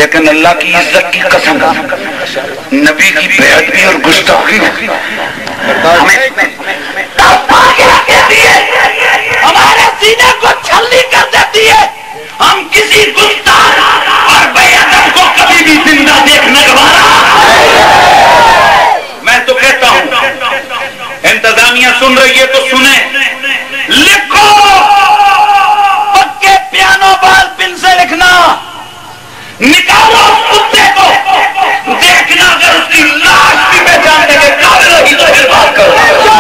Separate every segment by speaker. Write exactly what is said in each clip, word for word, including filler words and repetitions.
Speaker 1: لیکن اللہ کی عزت کی قسم نبی کی بے ادبی اور گستاخی ہمارے سینے کو چھلنی کر دیتی ہے. ہم کسی گستاخ اور بے ادب کو کبھی بھی زندہ دیکھنے گوارا. میں تو کہتا ہوں انتظامیہ سن رہی ہے تو سنیں، لکھو پکے پیانو بال پن سے لکھنا، نکالو اس کتے کو، دیکھنا اگر اس کی لاش بھی پہچاننے کے قابل رہی تو پھر بات کرو.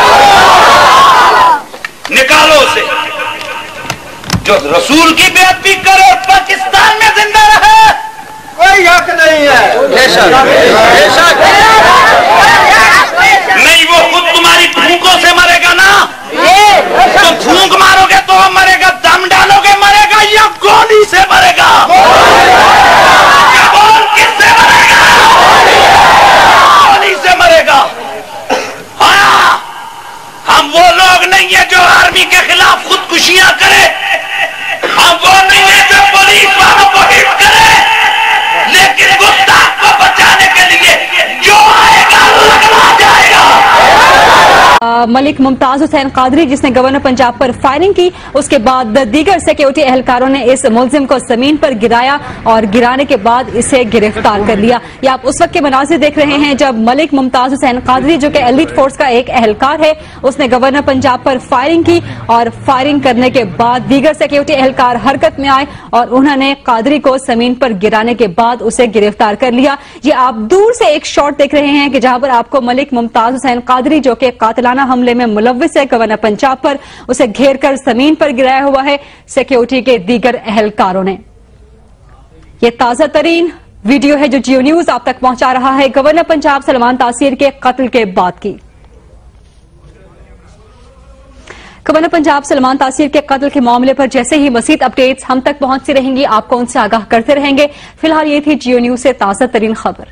Speaker 1: نکالو اسے جو رسول کی بے ادبی کرے اور پاکستان میں زندہ رہے کوئی حق نہیں ہے. بے شک بے شک نہیں، وہ خود تمہاری پھونکوں سے مرے گا نا. تم پھونک مارو گے تو وہ مرے گا، دم ڈالو گے مرے گا، یا گولی سے مرے گا؟ بول کس سے مرے گا؟ گولی سے مرے گا. ہاں، ہم وہ لوگ نہیں ہیں جو آرمی کے خلاف خودکشیاں کرے، ہم وہ نہیں ہیں جو پولیس والوں کو ہٹ کرے، لیکن گستاخ کو بچانے کے لیے جو آئے گا لگنا جائے گا.
Speaker 2: ملک ممتاز حسین قادری جس نے گورنر پنجاب پر فائرنگ کی، اس کے بعد دیگر سیکیورٹی اہلکاروں نے اس ملزم کو زمین پر گرایا اور گرانے کے بعد اسے گرفتار کر لیا. یہ آپ اس وقت کے مناظر دیکھ رہے ہیں جب ملک ممتاز حسین قادری جو کہ ایلیٹ فورس کا ایک اہلکار ہے، اس نے گورنر پنجاب پر فائرنگ کی اور فائرنگ کرنے کے بعد دیگر سیکیورٹی اہلکار حرکت میں آئے اور انہوں نے قادری کو زمین پر گرانے کے بعد اسے گرفتار کر لیا. یہ آپ دور سے ایک شاٹ دیکھ رہے ہیں کہ جہاں پر آپ کو ملک ممتاز حسین قادری جو کہ قاتلانہ حملے میں ملوث ہے گورنر پنجاب پر، اسے گھیر کر زمین پر گرایا ہوا ہے سیکیورٹی کے دیگر اہلکاروں نے. یہ تازہ ترین ویڈیو ہے جو جیو نیوز آپ تک پہنچا رہا ہے گورنر پنجاب سلمان تاثیر کے قتل کے بعد کی. گورنر پنجاب سلمان تاثیر کے قتل کے معاملے پر جیسے ہی مزید اپڈیٹس ہم تک پہنچتی رہیں گی آپ کو ان سے آگاہ کرتے رہیں گے. فی الحال یہ تھی جیو نیوز سے تازہ ترین خبر.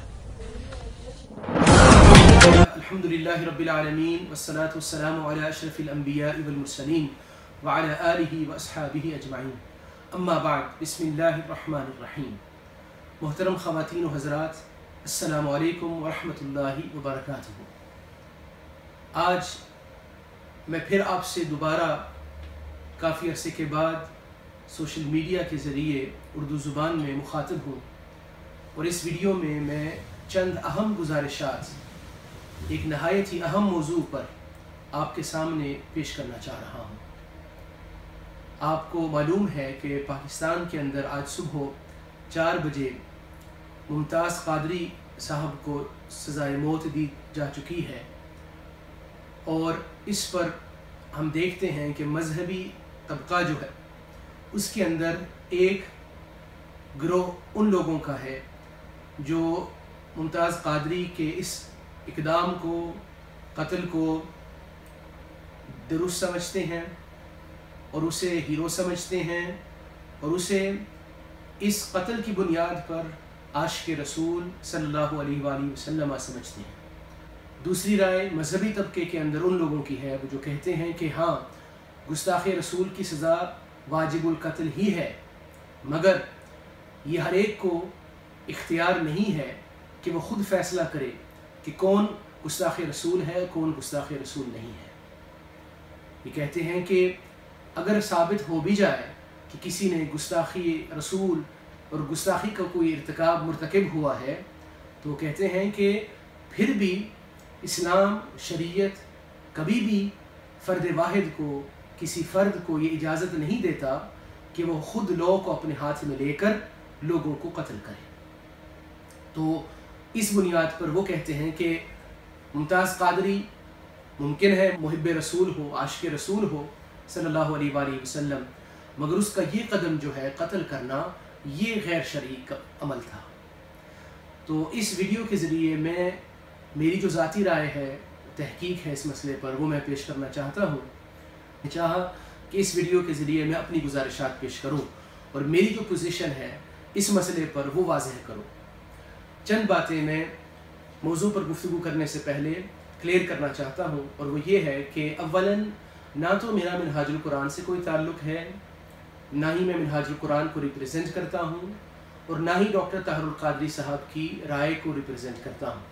Speaker 3: الحمدللہ رب العالمین والصلاة والسلام علی اشرف الانبیاء والمرسلین وعلی آلہ واصحابہ اجمعین. اما بعد، بسم اللہ الرحمن الرحیم. محترم خواتین و حضرات، السلام علیکم ورحمۃ اللہ وبرکاتہ. آج میں پھر آپ سے دوبارہ کافی عرصے کے بعد سوشل میڈیا کے ذریعے اردو زبان میں مخاطب ہوں، اور اس ویڈیو میں میں چند اہم گزارشات ایک نہایت ہی اہم موضوع پر آپ کے سامنے پیش کرنا چاہ رہا ہوں. آپ کو معلوم ہے کہ پاکستان کے اندر آج صبح چار بجے ممتاز قادری صاحب کو سزائے موت دی جا چکی ہے، اور اس پر ہم دیکھتے ہیں کہ مذہبی طبقہ جو ہے اس کے اندر ایک گروہ ان لوگوں کا ہے جو ممتاز قادری کے اس اقدام کو، قتل کو درست سمجھتے ہیں اور اسے ہیرو سمجھتے ہیں، اور اسے اس قتل کی بنیاد پر عاشق رسول صلی اللہ علیہ وآلہ وسلم سمجھتے ہیں. دوسری رائے مذہبی طبقے کے اندر ان لوگوں کی ہے وہ جو کہتے ہیں کہ ہاں، گستاخ رسول کی سزا واجب القتل ہی ہے، مگر یہ ہر ایک کو اختیار نہیں ہے کہ وہ خود فیصلہ کرے کہ کون گستاخ رسول ہے، کون گستاخ رسول نہیں ہے. یہ کہتے ہیں کہ اگر ثابت ہو بھی جائے کہ کسی نے گستاخی رسول اور گستاخی کا کوئی ارتکاب مرتکب ہوا ہے، تو کہتے ہیں کہ پھر بھی اسلام، شریعت کبھی بھی فرد واحد کو، کسی فرد کو یہ اجازت نہیں دیتا کہ وہ خود لاء کو اپنے ہاتھ میں لے کر لوگوں کو قتل کرے. تو اس بنیاد پر وہ کہتے ہیں کہ ممتاز قادری ممکن ہے محب رسول ہو، عاشق رسول ہو صلی اللہ علیہ وآلہ وسلم، مگر اس کا یہ قدم جو ہے قتل کرنا، یہ غیر شرعی عمل تھا. تو اس ویڈیو کے ذریعے میں میری جو ذاتی رائے ہے، تحقیق ہے اس مسئلے پر، وہ میں پیش کرنا چاہتا ہوں. میں چاہا کہ اس ویڈیو کے ذریعے میں اپنی گزارشات پیش کروں اور میری جو پوزیشن ہے اس مسئلے پر وہ واضح کروں. چند باتیں میں موضوع پر گفتگو کرنے سے پہلے کلیئر کرنا چاہتا ہوں، اور وہ یہ ہے کہ اولاً نہ تو میرا منہاج القرآن سے کوئی تعلق ہے، نہ ہی میں منہاج القرآن کو ریپریزنٹ کرتا ہوں، اور نہ ہی ڈاکٹر طاہر القادری صاحب کی رائے کو ریپرزینٹ کرتا ہوں۔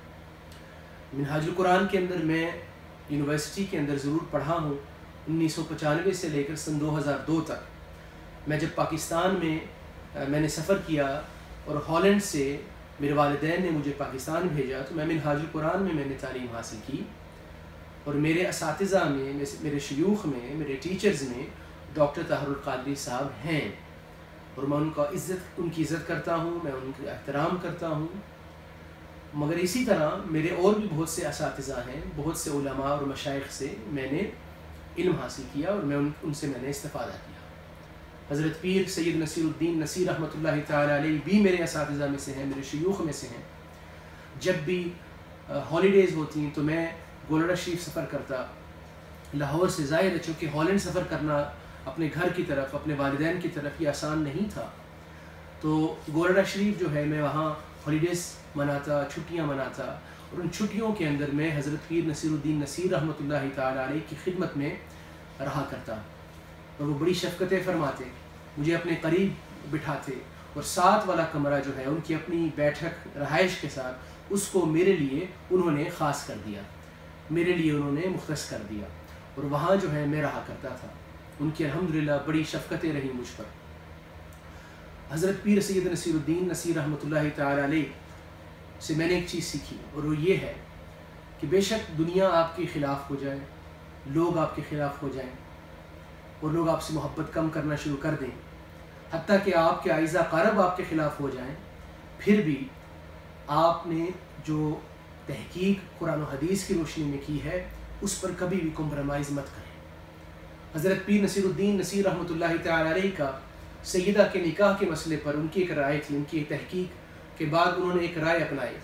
Speaker 3: منہاج القرآن کے اندر میں یونیورسٹی کے اندر ضرور پڑھا ہوں، انیس سو پچانوے سے لے کر سن دو ہزار دو تک۔ میں جب پاکستان میں میں نے سفر کیا اور ہالینڈ سے میرے والدین نے مجھے پاکستان بھیجا، تو میں منہاج القرآن میں میں نے تعلیم حاصل کی، اور میرے اساتذہ میں، میرے شیوخ میں، میرے ٹیچرز میں ڈاکٹر طاہر القادری صاحب ہیں، اور میں ان کا عزت ان کی عزت کرتا ہوں، میں ان کا احترام کرتا ہوں۔ مگر اسی طرح میرے اور بھی بہت سے اساتذہ ہیں، بہت سے علماء اور مشائخ سے میں نے علم حاصل کیا، اور میں ان ان سے میں نے استفادہ کیا۔ حضرت پیر سید نصیر الدین نصیر رحمۃ اللہ تعالیٰ علیہ بھی میرے اساتذہ میں سے ہیں، میرے شیوخ میں سے ہیں۔ جب بھی ہالیڈیز ہوتی ہیں تو میں گولڑا شریف سفر کرتا، لاہور سے ظاہر ہے چونکہ ہالینڈ سفر کرنا اپنے گھر کی طرف، اپنے والدین کی طرف یہ آسان نہیں تھا، تو گولڑا شریف جو ہے میں وہاں ہالیڈیز مناتا، چھٹیاں مناتا، اور ان چھٹیوں کے اندر میں حضرت پیر نصیر الدین نصیر رحمۃ اللہ تعالیٰ علیہ کی خدمت میں رہا کرتا، اور وہ بڑی شفقتیں فرماتے، مجھے اپنے قریب بٹھاتے، اور ساتھ والا کمرہ جو ہے ان کی اپنی بیٹھک رہائش کے ساتھ اس کو میرے لیے انہوں نے خاص کر دیا، میرے لیے انہوں نے مختص کر دیا، اور وہاں جو ہے میں رہا کرتا تھا۔ ان کی الحمدللہ بڑی شفقتیں رہی مجھ پر۔ حضرت پیر سید نصیر الدین نصیر رحمۃ اللہ تعالیٰ علیہ سے میں نے ایک چیز سیکھی، اور وہ یہ ہے کہ بے شک دنیا آپ کے خلاف ہو جائے، لوگ آپ کے خلاف ہو جائیں، اور لوگ آپ سے محبت کم کرنا شروع کر دیں، حتیٰ کہ آپ کے اعزا قارب آپ کے خلاف ہو جائیں، پھر بھی آپ نے جو تحقیق قرآن و حدیث کی روشنی میں کی ہے اس پر کبھی بھی کمپرومائز مت کریں۔ حضرت پیر نصیر الدین نصیر رحمۃ اللہ تعالیٰ علیہ کا سیدہ کے نکاح کے مسئلے پر ان کی ایک رائے تھی، ان کی ایک تحقیق کے بعد انہوں نے ایک رائے اپنائی،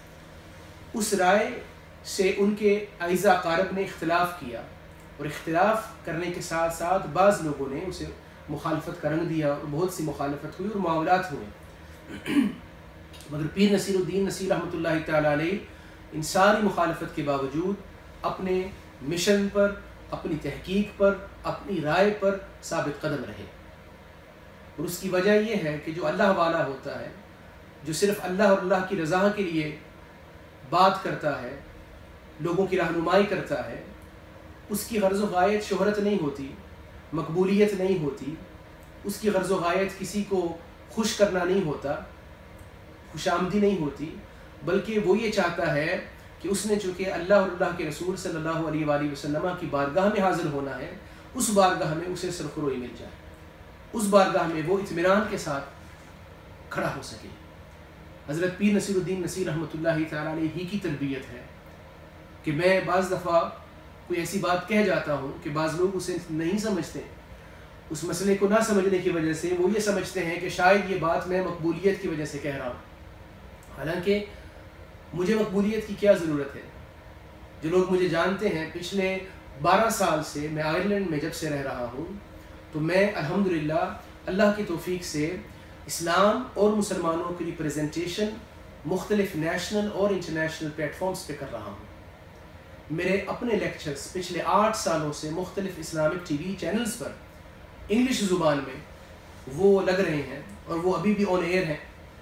Speaker 3: اس رائے سے ان کے اعزا قارب نے اختلاف کیا، اور اختلاف کرنے کے ساتھ ساتھ بعض لوگوں نے اسے مخالفت کا رنگ دیا، اور بہت سی مخالفت ہوئی اور معاملات ہوئے، مگر پیر نصیر الدین نصیر رحمۃ اللہ تعالیٰ علیہ ان ساری مخالفت کے باوجود اپنے مشن پر، اپنی تحقیق پر، اپنی رائے پر ثابت قدم رہے، اور اس کی وجہ یہ ہے کہ جو اللہ والا ہوتا ہے، جو صرف اللہ اور اللہ کی رضا کے لیے بات کرتا ہے، لوگوں کی رہنمائی کرتا ہے، اس کی غرض و غایت شہرت نہیں ہوتی، مقبولیت نہیں ہوتی، اس کی غرض و غایت کسی کو خوش کرنا نہیں ہوتا، خوش آمدی نہیں ہوتی، بلکہ وہ یہ چاہتا ہے کہ اس نے چونکہ اللہ اور اللہ کے رسول صلی اللہ علیہ وآلہ وسلم کی بارگاہ میں حاضر ہونا ہے، اس بارگاہ میں اسے سرخروئی مل جائے، اس بارگاہ میں وہ اطمینان کے ساتھ کھڑا ہو سکے۔ حضرت پیر نصیر الدین نصیر رحمۃ اللہ تعالیٰ علیہ ہی کی تربیت ہے کہ میں بعض دفعہ کوئی ایسی بات کہہ جاتا ہوں کہ بعض لوگ اسے نہیں سمجھتے، اس مسئلے کو نہ سمجھنے کی وجہ سے وہ یہ سمجھتے ہیں کہ شاید یہ بات میں مقبولیت کی وجہ سے کہہ رہا ہوں، حالانکہ مجھے مقبولیت کی کیا ضرورت ہے؟ جو لوگ مجھے جانتے ہیں، پچھلے بارہ سال سے میں آئرلینڈ میں جب سے رہ رہا ہوں، تو میں الحمدللہ اللہ کی توفیق سے اسلام اور مسلمانوں کی ریپریزنٹیشن مختلف نیشنل اور انٹرنیشنل پلیٹ فارمز پہ کر رہا ہوں۔ میرے اپنے لیکچرز پچھلے آٹھ سالوں سے مختلف اسلامک ٹی وی چینلز پر انگلش زبان میں وہ لگ رہے ہیں، اور وہ ابھی بھی آن ایئر ہیں۔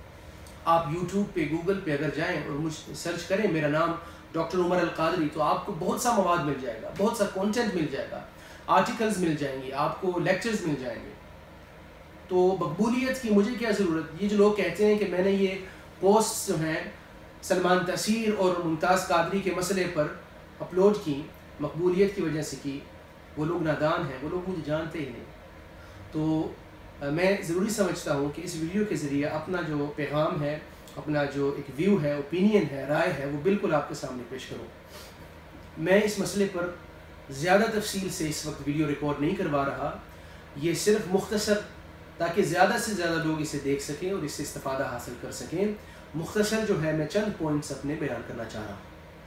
Speaker 3: آپ یوٹیوب پہ، گوگل پہ اگر جائیں اور مجھ سرچ کریں میرا نام ڈاکٹر عمر القادری، تو آپ کو بہت سا مواد مل جائے گا، بہت سا کانٹینٹ مل جائے گا، آرٹیکلز مل جائیں گے، آپ کو لیکچرز مل جائیں گے۔ تو مقبولیت کی مجھے کیا ضرورت؟ یہ جو لوگ کہتے ہیں کہ میں نے یہ پوسٹ جو ہیں سلمان تاثیر اور ممتاز قادری کے مسئلے پر اپلوڈ کی، مقبولیت کی وجہ سے کی، وہ لوگ نادان ہیں، وہ لوگ مجھے جانتے ہی نہیں۔ تو میں ضروری سمجھتا ہوں کہ اس ویڈیو کے ذریعے اپنا جو پیغام ہے، اپنا جو ایک ویو ہے، اوپینین ہے، رائے ہے، وہ بالکل آپ کے سامنے پیش کروں۔ میں اس مسئلے پر زیادہ تفصیل سے اس وقت ویڈیو ریکارڈ نہیں کروا رہا، یہ صرف مختصر تاکہ زیادہ سے زیادہ لوگ اسے دیکھ سکیں اور اس سے استفادہ حاصل کر سکیں، مختصر جو ہے میں چند پوائنٹس اپنے بیان کرنا چاہ رہا ہوں۔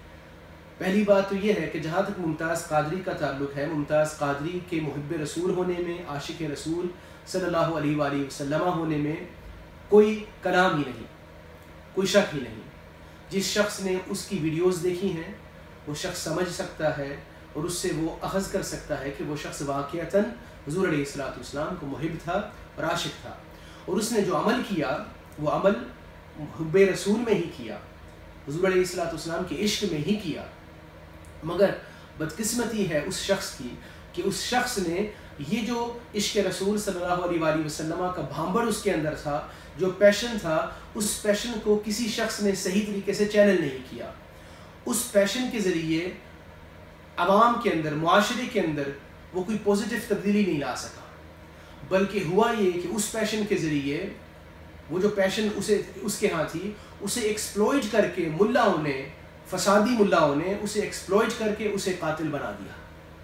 Speaker 3: پہلی بات تو یہ ہے کہ جہاں تک ممتاز قادری کا تعلق ہے، ممتاز قادری کے محب رسول ہونے میں، عاشق رسول صلی اللہ علیہ وآلہ وسلم ہونے میں کوئی کلام ہی نہیں، کوئی شک ہی نہیں۔ جس شخص نے اس کی ویڈیوز دیکھی ہیں وہ شخص سمجھ سکتا ہے اور اس سے وہ اخذ کر سکتا ہے کہ وہ شخص واقعتاً حضور علیہ الصلوۃ والسلام کو محب تھا اور عاشق تھا، اور اس نے جو عمل کیا وہ عمل حب رسول میں ہی کیا، حضور علیہ الصلوۃ والسلام کے عشق میں ہی کیا، مگر بدقسمتی ہے اس شخص کی کہ اس شخص نے یہ جو عشق رسول صلی اللہ علیہ وآلہ وسلم کا بھانبڑ اس کے اندر تھا، جو پیشن تھا، اس پیشن کو کسی شخص نے صحیح طریقے سے چینل نہیں کیا. اس پیشن کے ذریعے عوام کے اندر، معاشرے کے اندر وہ کوئی پوزیٹیو تبدیلی نہیں لا سکا، بلکہ ہوا یہ کہ اس پیشن کے ذریعے وہ جو پیشن اسے اس کے ہاں تھی اسے ایکسپلوئٹ کر کے ملاؤں نے، فسادی ملاؤں نے اسے ایکسپلوئٹ کر کے اسے قاتل بنا دیا.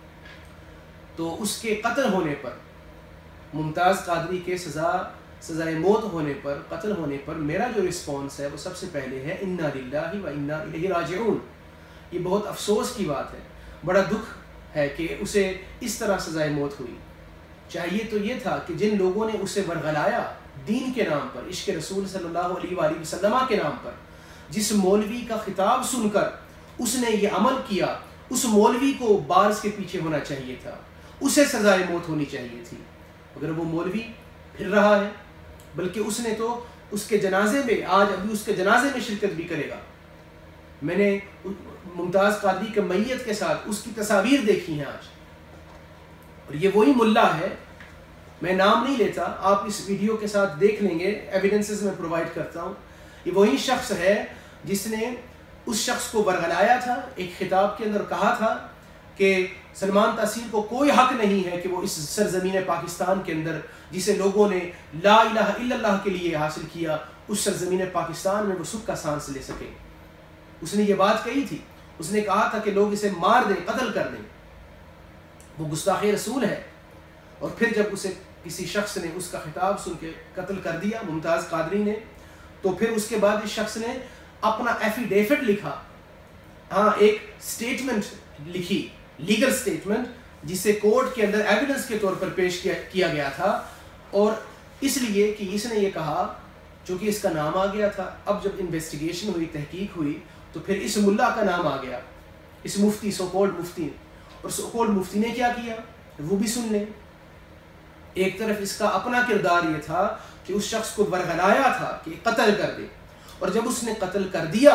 Speaker 3: تو اس کے قتل ہونے پر، ممتاز قادری کے سزا سزائے موت ہونے پر، قتل ہونے پر میرا جو رسپانس ہے وہ سب سے پہلے ہے انا للہ و انا الیہ راجعون. یہ بہت افسوس کی بات ہے، بڑا دکھ ہے کہ اسے اس طرح سزائے موت ہوئی. چاہیے تو یہ تھا کہ جن لوگوں نے اسے ورغلایا دین کے نام پر، عشق رسول صلی اللہ علیہ وآلہ وسلم کے نام پر، جس مولوی کا خطاب سن کر اس نے یہ عمل کیا، اس مولوی کو بارز کے پیچھے ہونا چاہیے تھا، اسے سزائے موت ہونی چاہیے تھی. مگر وہ مولوی پھر رہا ہے، بلکہ اس نے تو اس کے جنازے میں، آج ابھی اس کے جنازے میں شرکت بھی کرے گا. میں نے ممتاز قادری کے میت کے ساتھ اس کی تصاویر دیکھی ہیں آج، اور یہ وہی ملا ہے، میں نام نہیں لیتا، آپ اس ویڈیو کے ساتھ دیکھ لیں گے، ایویڈنسز میں پرووائڈ کرتا ہوں. یہ وہی شخص ہے جس نے اس شخص کو ورغلایا تھا، ایک خطاب کے اندر کہا تھا کہ سلمان تاثیر کو کوئی حق نہیں ہے کہ وہ اس سرزمین پاکستان کے اندر، جسے لوگوں نے لا الہ الا اللہ کے لیے حاصل کیا، اس سرزمین پاکستان میں وہ سکھ کا سانس لے سکے. اس نے یہ بات کہی تھی، اس نے کہا تھا کہ لوگ اسے مار دیں، قتل کر دیں. وہ گستاخ رسول ہے. اور پھر جب اسے کسی شخص نے اس کا خطاب سن کے قتل کر دیا، ممتاز قادری نے، تو پھر اس کے بعد اس شخص نے اپنا ایفیڈیوٹ لکھا، ہاں ایک سٹیٹمنٹ لکھی، لیگل سٹیٹمنٹ، جسے کورٹ کے اندر ایویڈنس کے طور پر پیش کیا گیا تھا. اور اس لیے کہ اس نے یہ کہا، چونکہ اس کا نام آ گیا تھا، اب جب انویسٹیگیشن ہوئی، تحقیق ہوئی، تو پھر اس ملا کا نام آ گیا، اس مفتی، سو کولڈ مفتی. اور سو کولڈ مفتی نے کیا کیا وہ بھی سن لیں. ایک طرف اس کا اپنا کردار یہ تھا کہ اس شخص کو ورغلایا تھا کہ قتل کر دے، اور جب اس نے قتل کر دیا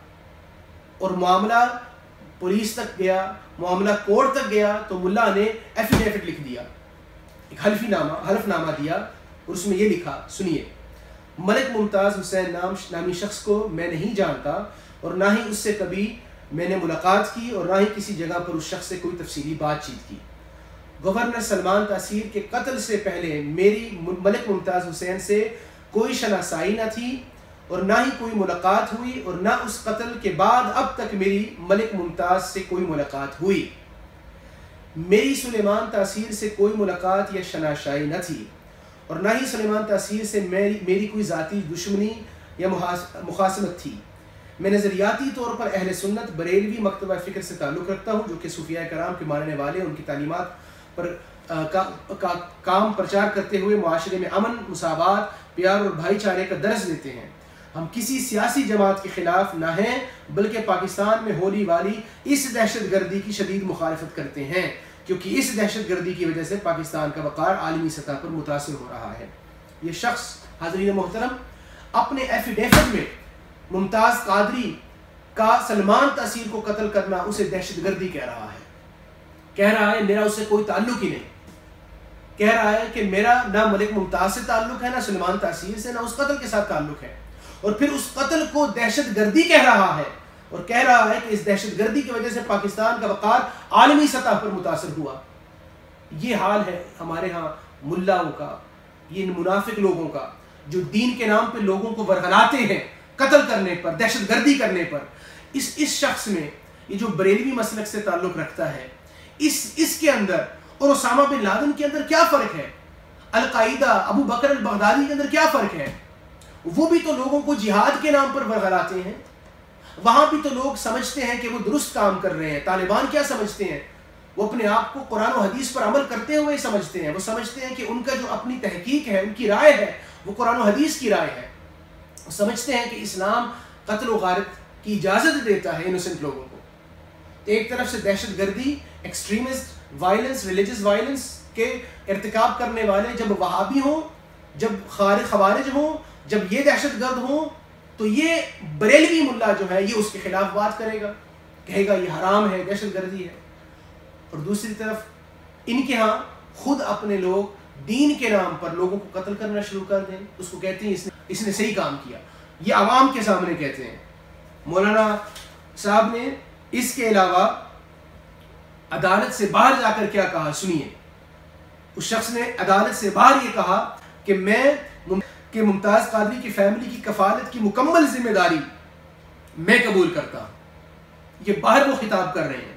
Speaker 3: اور معاملہ پولیس تک گیا، معاملہ کورٹ تک گیا، تو ملا نے ایفیڈیوٹ لکھ دیا، ایک حلفی نامہ حلف نامہ دیا، اور اس میں یہ لکھا، سنیے: ملک ممتاز حسین نام نامی شخص کو میں نہیں جانتا، اور نہ ہی اس سے کبھی میں نے ملاقات کی، اور نہ ہی کسی جگہ پر اس شخص سے کوئی تفصیلی بات چیت کی. گورنر سلمان تاثیر کے قتل سے پہلے میری ملک ممتاز حسین سے کوئی شناسائی نہ تھی، اور نہ ہی کوئی ملاقات ہوئی، اور نہ اس قتل کے بعد اب تک میری ملک ممتاز سے کوئی ملاقات ہوئی. میری سلیمان تاثیر سے کوئی ملاقات یا شناسائی نہ تھی، اور نہ ہی سلیمان تاثیر سے میری میری کوئی ذاتی دشمنی یا مخاصمت تھی. میں نظریاتی طور پر اہل سنت بریلوی مکتبہ فکر سے تعلق رکھتا ہوں، جو کہ صوفیاء کرام کے ماننے والے، ان کی تعلیمات پر کا, کا, کام پرچار کرتے ہوئے معاشرے میں امن، مساوات، پیار اور بھائی چارے کا درس دیتے ہیں. ہم کسی سیاسی جماعت کے خلاف نہ ہیں، بلکہ پاکستان میں ہونے والی اس دہشت گردی کی شدید مخالفت کرتے ہیں، کیونکہ اس دہشت گردی کی وجہ سے پاکستان کا وقار عالمی سطح پر متاثر ہو رہا ہے. یہ شخص، حاضرین محترم، اپنے ایفیڈیوٹ میں ممتاز قادری کا سلمان تاثیر کو قتل کرنا اسے دہشت گردی کہہ رہا ہے. کہہ رہا ہے میرا اس سے کوئی تعلق ہی نہیں. کہہ رہا ہے کہ میرا نہ ملک ممتاز سے تعلق ہے، نہ سلمان تاثیر سے، نہ اس قتل کے ساتھ تعلق ہے. اور پھر اس قتل کو دہشت گردی کہہ رہا ہے، اور کہہ رہا ہے کہ اس دہشت گردی کی وجہ سے پاکستان کا وقار عالمی سطح پر متاثر ہوا. یہ حال ہے ہمارے ہاں ملاؤں کا، یہ منافق لوگوں کا، جو دین کے نام پہ لوگوں کو ورغلاتے ہیں قتل کرنے پر، دہشت گردی کرنے پر. اس اس شخص میں، یہ جو بریلوی مسلک سے تعلق رکھتا ہے، اس اس کے اندر اور اسامہ بن لادن کے اندر کیا فرق ہے؟ القاعدہ، ابو بکر البغدادی کے اندر کیا فرق ہے؟ وہ بھی تو لوگوں کو جہاد کے نام پر ورغلاتے ہیں. وہاں بھی تو لوگ سمجھتے ہیں کہ وہ درست کام کر رہے ہیں. طالبان کیا سمجھتے ہیں؟ وہ اپنے آپ کو قرآن و حدیث پر عمل کرتے ہوئے سمجھتے ہیں. وہ سمجھتے ہیں کہ ان کا جو اپنی تحقیق ہے، ان کی رائے ہے، وہ قرآن و حدیث کی رائے ہے. وہ سمجھتے ہیں کہ اسلام قتل و غارت کی اجازت دیتا ہے انوسنٹ لوگوں کو. ایک طرف سے دہشت گردی، ایکسٹریمسٹ وائلنس، ریلیجس وائلنس کے ارتکاب کرنے والے جب وہابی ہوں، جب خوارج ہوں، جب یہ دہشت گرد ہوں تو یہ بریلوی ملا جو ہے یہ اس کے خلاف بات کرے گا، کہے گا یہ حرام ہے، دہشت گردی ہے. اور دوسری طرف ان کے ہاں خود اپنے لوگ دین کے نام پر لوگوں کو قتل کرنا شروع کر دیں، اس کو کہتے ہیں اس نے اس نے صحیح کام کیا. یہ عوام کے سامنے کہتے ہیں. مولانا صاحب نے اس کے علاوہ عدالت سے باہر جا کر کیا کہا سنیے. اس شخص نے عدالت سے باہر یہ کہا کہ میں کہ ممتاز قادری کی فیملی کی کفالت کی مکمل ذمہ داری میں قبول کرتا ہوں. یہ باہر وہ خطاب کر رہے ہیں.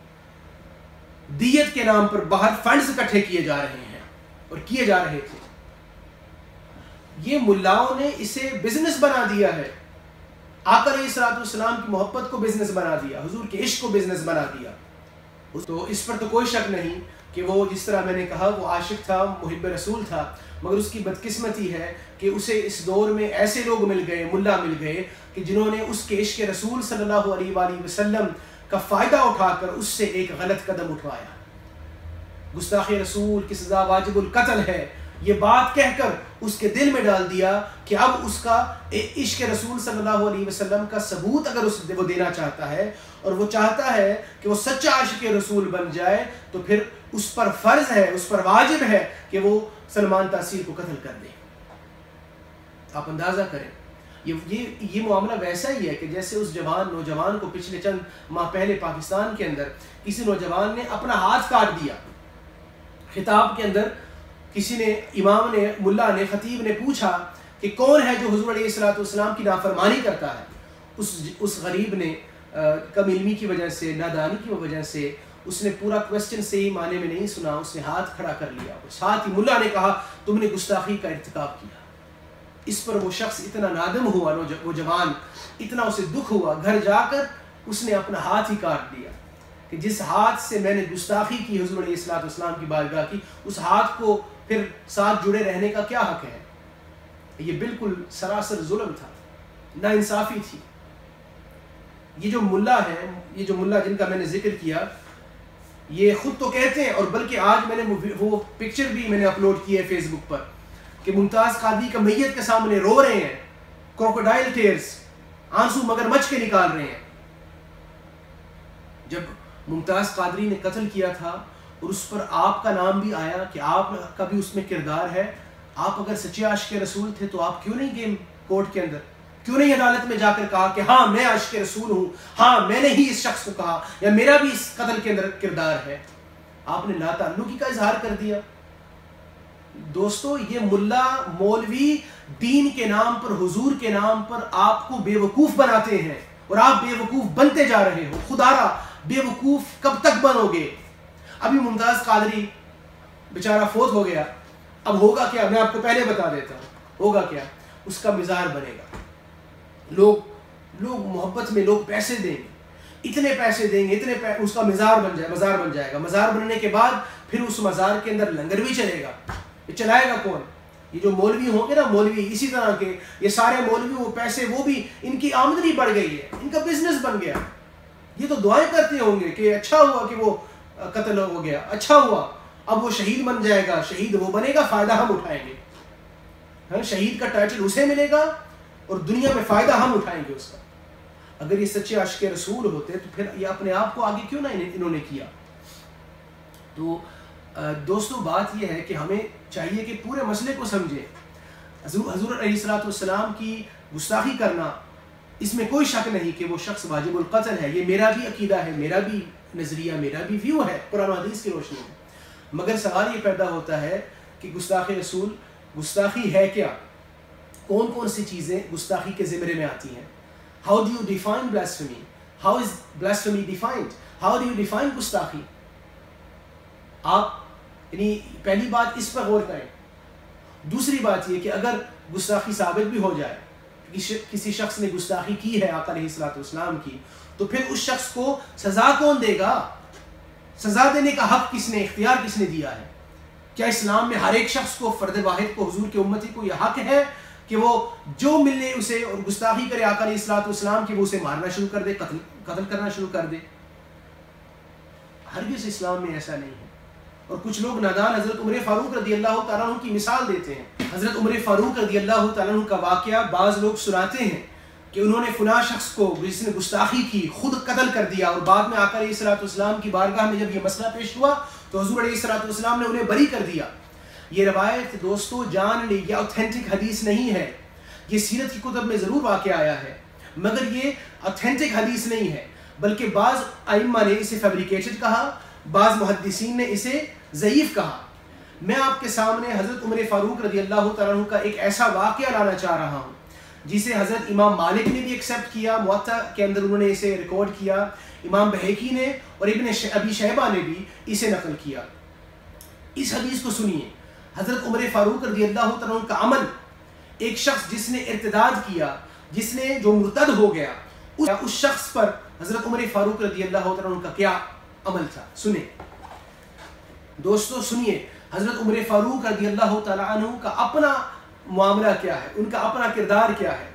Speaker 3: دیت کے نام پر باہر فنڈز اکٹھے کیے جا رہے ہیں اور کیے جا رہے تھے. یہ ملاؤں نے اسے بزنس بنا دیا ہے. آقا علیہ الصلوۃ والسلام کی محبت کو بزنس بنا دیا، حضور کے عشق کو بزنس بنا دیا. تو اس پر تو کوئی شک نہیں کہ وہ جس طرح میں نے کہا وہ عاشق تھا، محب رسول تھا، مگر اس کی بدقسمتی ہے کہ اسے اس دور میں ایسے لوگ مل گئے، ملا مل گئے کہ جنہوں نے اس کے عشق رسول صلی اللہ علیہ وآلہ وسلم کا فائدہ اٹھا کر اس سے ایک غلط قدم اٹھوایا. گستاخی رسول کی سزا واجب القتل ہے، یہ بات کہہ کر اس کے دل میں ڈال دیا کہ اب اس کا عشق رسول صلی اللہ علیہ وسلم کا ثبوت اگر اس وہ دینا چاہتا ہے اور وہ چاہتا ہے کہ وہ سچا عاشق رسول بن جائے تو پھر اس پر فرض ہے، اس پر واجب ہے کہ وہ سلمان تاثیر کو قتل کر دے. آپ اندازہ کریں یہ یہ یہ معاملہ ویسا ہی ہے کہ جیسے اس جوان نوجوان کو پچھلے چند ماہ پہلے پاکستان کے اندر کسی نوجوان نے اپنا ہاتھ کاٹ دیا. خطاب کے اندر کسی نے، امام نے، ملا نے، خطیب نے پوچھا کہ کون ہے جو حضور علیہ الصلوۃ والسلام کی نافرمانی کرتا ہے. اس اس غریب نے کم علمی کی وجہ سے، نادانی کی وجہ سے اس نے پورا کوسچن صحیح معنی میں نہیں سنا، اس نے ہاتھ کھڑا کر لیا. ساتھ ہی ملا نے کہا تم نے گستاخی کا ارتکاب کیا. اس پر وہ شخص اتنا نادم ہوا، وہ جوان اتنا اسے دکھ ہوا، گھر جا کر اس نے اپنا ہاتھ ہی کاٹ دیا کہ جس ہاتھ سے میں نے گستاخی کی حضور علیہ الصلوۃ والسلام کی بارگاہ کی، اس ہاتھ کو پھر ساتھ جڑے رہنے کا کیا حق ہے. یہ بالکل سراسر ظلم تھا، ناانصافی تھی. یہ جو ملا ہے، یہ جو ملا جن کا میں نے ذکر کیا، یہ خود تو کہتے ہیں، اور بلکہ آج میں نے وہ پکچر بھی میں نے اپلوڈ کی ہے فیس بک پر کہ ممتاز قادری کا میت کے سامنے رو رہے ہیں، کروکوڈائل ٹیئرز، آنسو مگر مچ کے نکال رہے ہیں. جب ممتاز قادری نے قتل کیا تھا اور اس پر آپ کا نام بھی آیا کہ آپ کا بھی اس میں کردار ہے، آپ اگر سچے عاشق رسول تھے تو آپ کیوں نہیں گئے کورٹ کے اندر؟ کیوں نہیں عدالت میں جا کر کہا کہ ہاں میں عاشق رسول ہوں، ہاں میں نے ہی اس شخص کو کہا یا میرا بھی اس قتل کے اندر کردار ہے؟ آپ نے لا تعلقی کا اظہار کر دیا. دوستو یہ ملا مولوی دین کے نام پر، حضور کے نام پر آپ کو بے وقوف بناتے ہیں اور آپ بے وقوف بنتے جا رہے ہو. خدارا بے وقوف کب تک بنو گے؟ ابھی ممتاز قادری بیچارہ فوت ہو گیا، اب ہوگا کیا؟ میں آپ کو پہلے بتا دیتا ہوں ہوگا کیا. اس کا مزار بنے گا. لوگ لوگ محبت میں لوگ پیسے دیں گے، اتنے پیسے دیں گے، اتنے پیسے، اس کا مزار بن جائے مزار بن جائے گا. مزار بننے کے بعد پھر اس مزار کے اندر لنگر بھی چلے گا. یہ چلائے گا کون؟ یہ جو مولوی ہوں گے نا، مولوی اسی طرح کے، یہ سارے مولوی وہ پیسے، وہ بھی ان کی آمدنی بڑھ گئی ہے، ان کا بزنس بن گیا. یہ تو دعائیں کرتے ہوں گے کہ اچھا ہوا کہ وہ قتل ہو گیا، اچھا ہوا اب وہ شہید بن جائے گا، شہید وہ بنے گا، فائدہ ہم اٹھائیں گے. شہید کا ٹائٹل اسے ملے گا اور دنیا میں فائدہ ہم اٹھائیں گے اس کا. اگر یہ سچے عاشق رسول ہوتے تو پھر یہ اپنے آپ کو آگے کیوں نہ انہوں نے کیا؟ تو دوستو بات یہ ہے کہ ہمیں چاہیے کہ پورے مسئلے کو سمجھیں. حضور علیہ الصلوۃ والسلام کی گستاخی کرنا، اس میں کوئی شک نہیں کہ وہ شخص واجب القتل ہے. یہ میرا بھی عقیدہ ہے، میرا بھی نظریہ، میرا بھی ویو ہے قرآن و حدیث کی روشنی میں. مگر سوال یہ پیدا ہوتا ہے کہ گستاخی رسول گستاخی ہے کیا؟ کون کون سی چیزیں گستاخی کے زمرے میں آتی ہیں؟ How do you define blasphemy? How is blasphemy defined? How do you define گستاخی؟ آپ یعنی پہلی بات اس پر غور کریں. دوسری بات یہ کہ اگر گستاخی ثابت بھی ہو جائے، کسی شخص نے گستاخی کی ہے آقا علیہ الصلوۃ والسلام کی، تو پھر اس شخص کو سزا کون دے گا؟ سزا دینے کا حق کس نے، اختیار کس نے دیا ہے؟ کیا اسلام میں ہر ایک شخص کو، فرد واحد کو، حضور کے امتی کو یہ حق ہے کہ وہ جو ملے اسے اور گستاخی کرے آقا علیہ الصلوۃ والسلام کی، وہ اسے مارنا شروع کر دے، قتل قتل کرنا شروع کر دے؟ ہرگز اسلام میں ایسا نہیں ہے. اور کچھ لوگ نادان حضرت عمر فاروق رضی اللہ تعالیٰ عنہ کی مثال دیتے ہیں. حضرت عمر فاروق رضی اللہ تعالیٰ عنہ کا واقعہ بعض لوگ سناتے ہیں کہ انہوں نے فلاں شخص کو جس نے گستاخی کی خود قتل کر دیا، اور بعد میں آ کر علیہ الصلوۃ والسلام کی بارگاہ میں جب یہ مسئلہ پیش ہوا تو حضور علیہ الصلوۃ والسلام نے انہیں بری کر دیا۔ یہ روایت دوستو جان لی یہ اوتھینٹک حدیث نہیں ہے، یہ سیرت کی کتب میں ضرور واقع آیا ہے مگر یہ اوتھینٹک حدیث نہیں ہے، بلکہ بعض ائمہ نے اسے فیبریکیٹڈ کہا، بعض محدثین نے اسے ضعیف کہا۔ میں آپ کے سامنے حضرت عمر فاروق رضی اللہ تعالیٰ عنہ کا ایک ایسا واقعہ لانا چاہ رہا ہوں جسے حضرت امام مالک نے بھی ایکسیپٹ کیا، موطا کے اندر انہوں نے اسے ریکارڈ کیا، امام بہیقی نے اور ابن ابی شیبہ نے بھی اسے نقل کیا۔ اس حدیث کو سنیے، حضرت عمر فاروق رضی اللہ تعالیٰ عنہ کا عمل، ایک شخص جس نے ارتداد کیا، جس نے جو مرتد ہو گیا، اس شخص پر حضرت عمر فاروق رضی اللہ تعالیٰ عنہ کا کیا عمل تھا، سنیں دوستو سنیے حضرت عمر فاروق رضی اللہ تعالیٰ عنہ کا اپنا معاملہ کیا ہے، ان کا اپنا کردار کیا ہے۔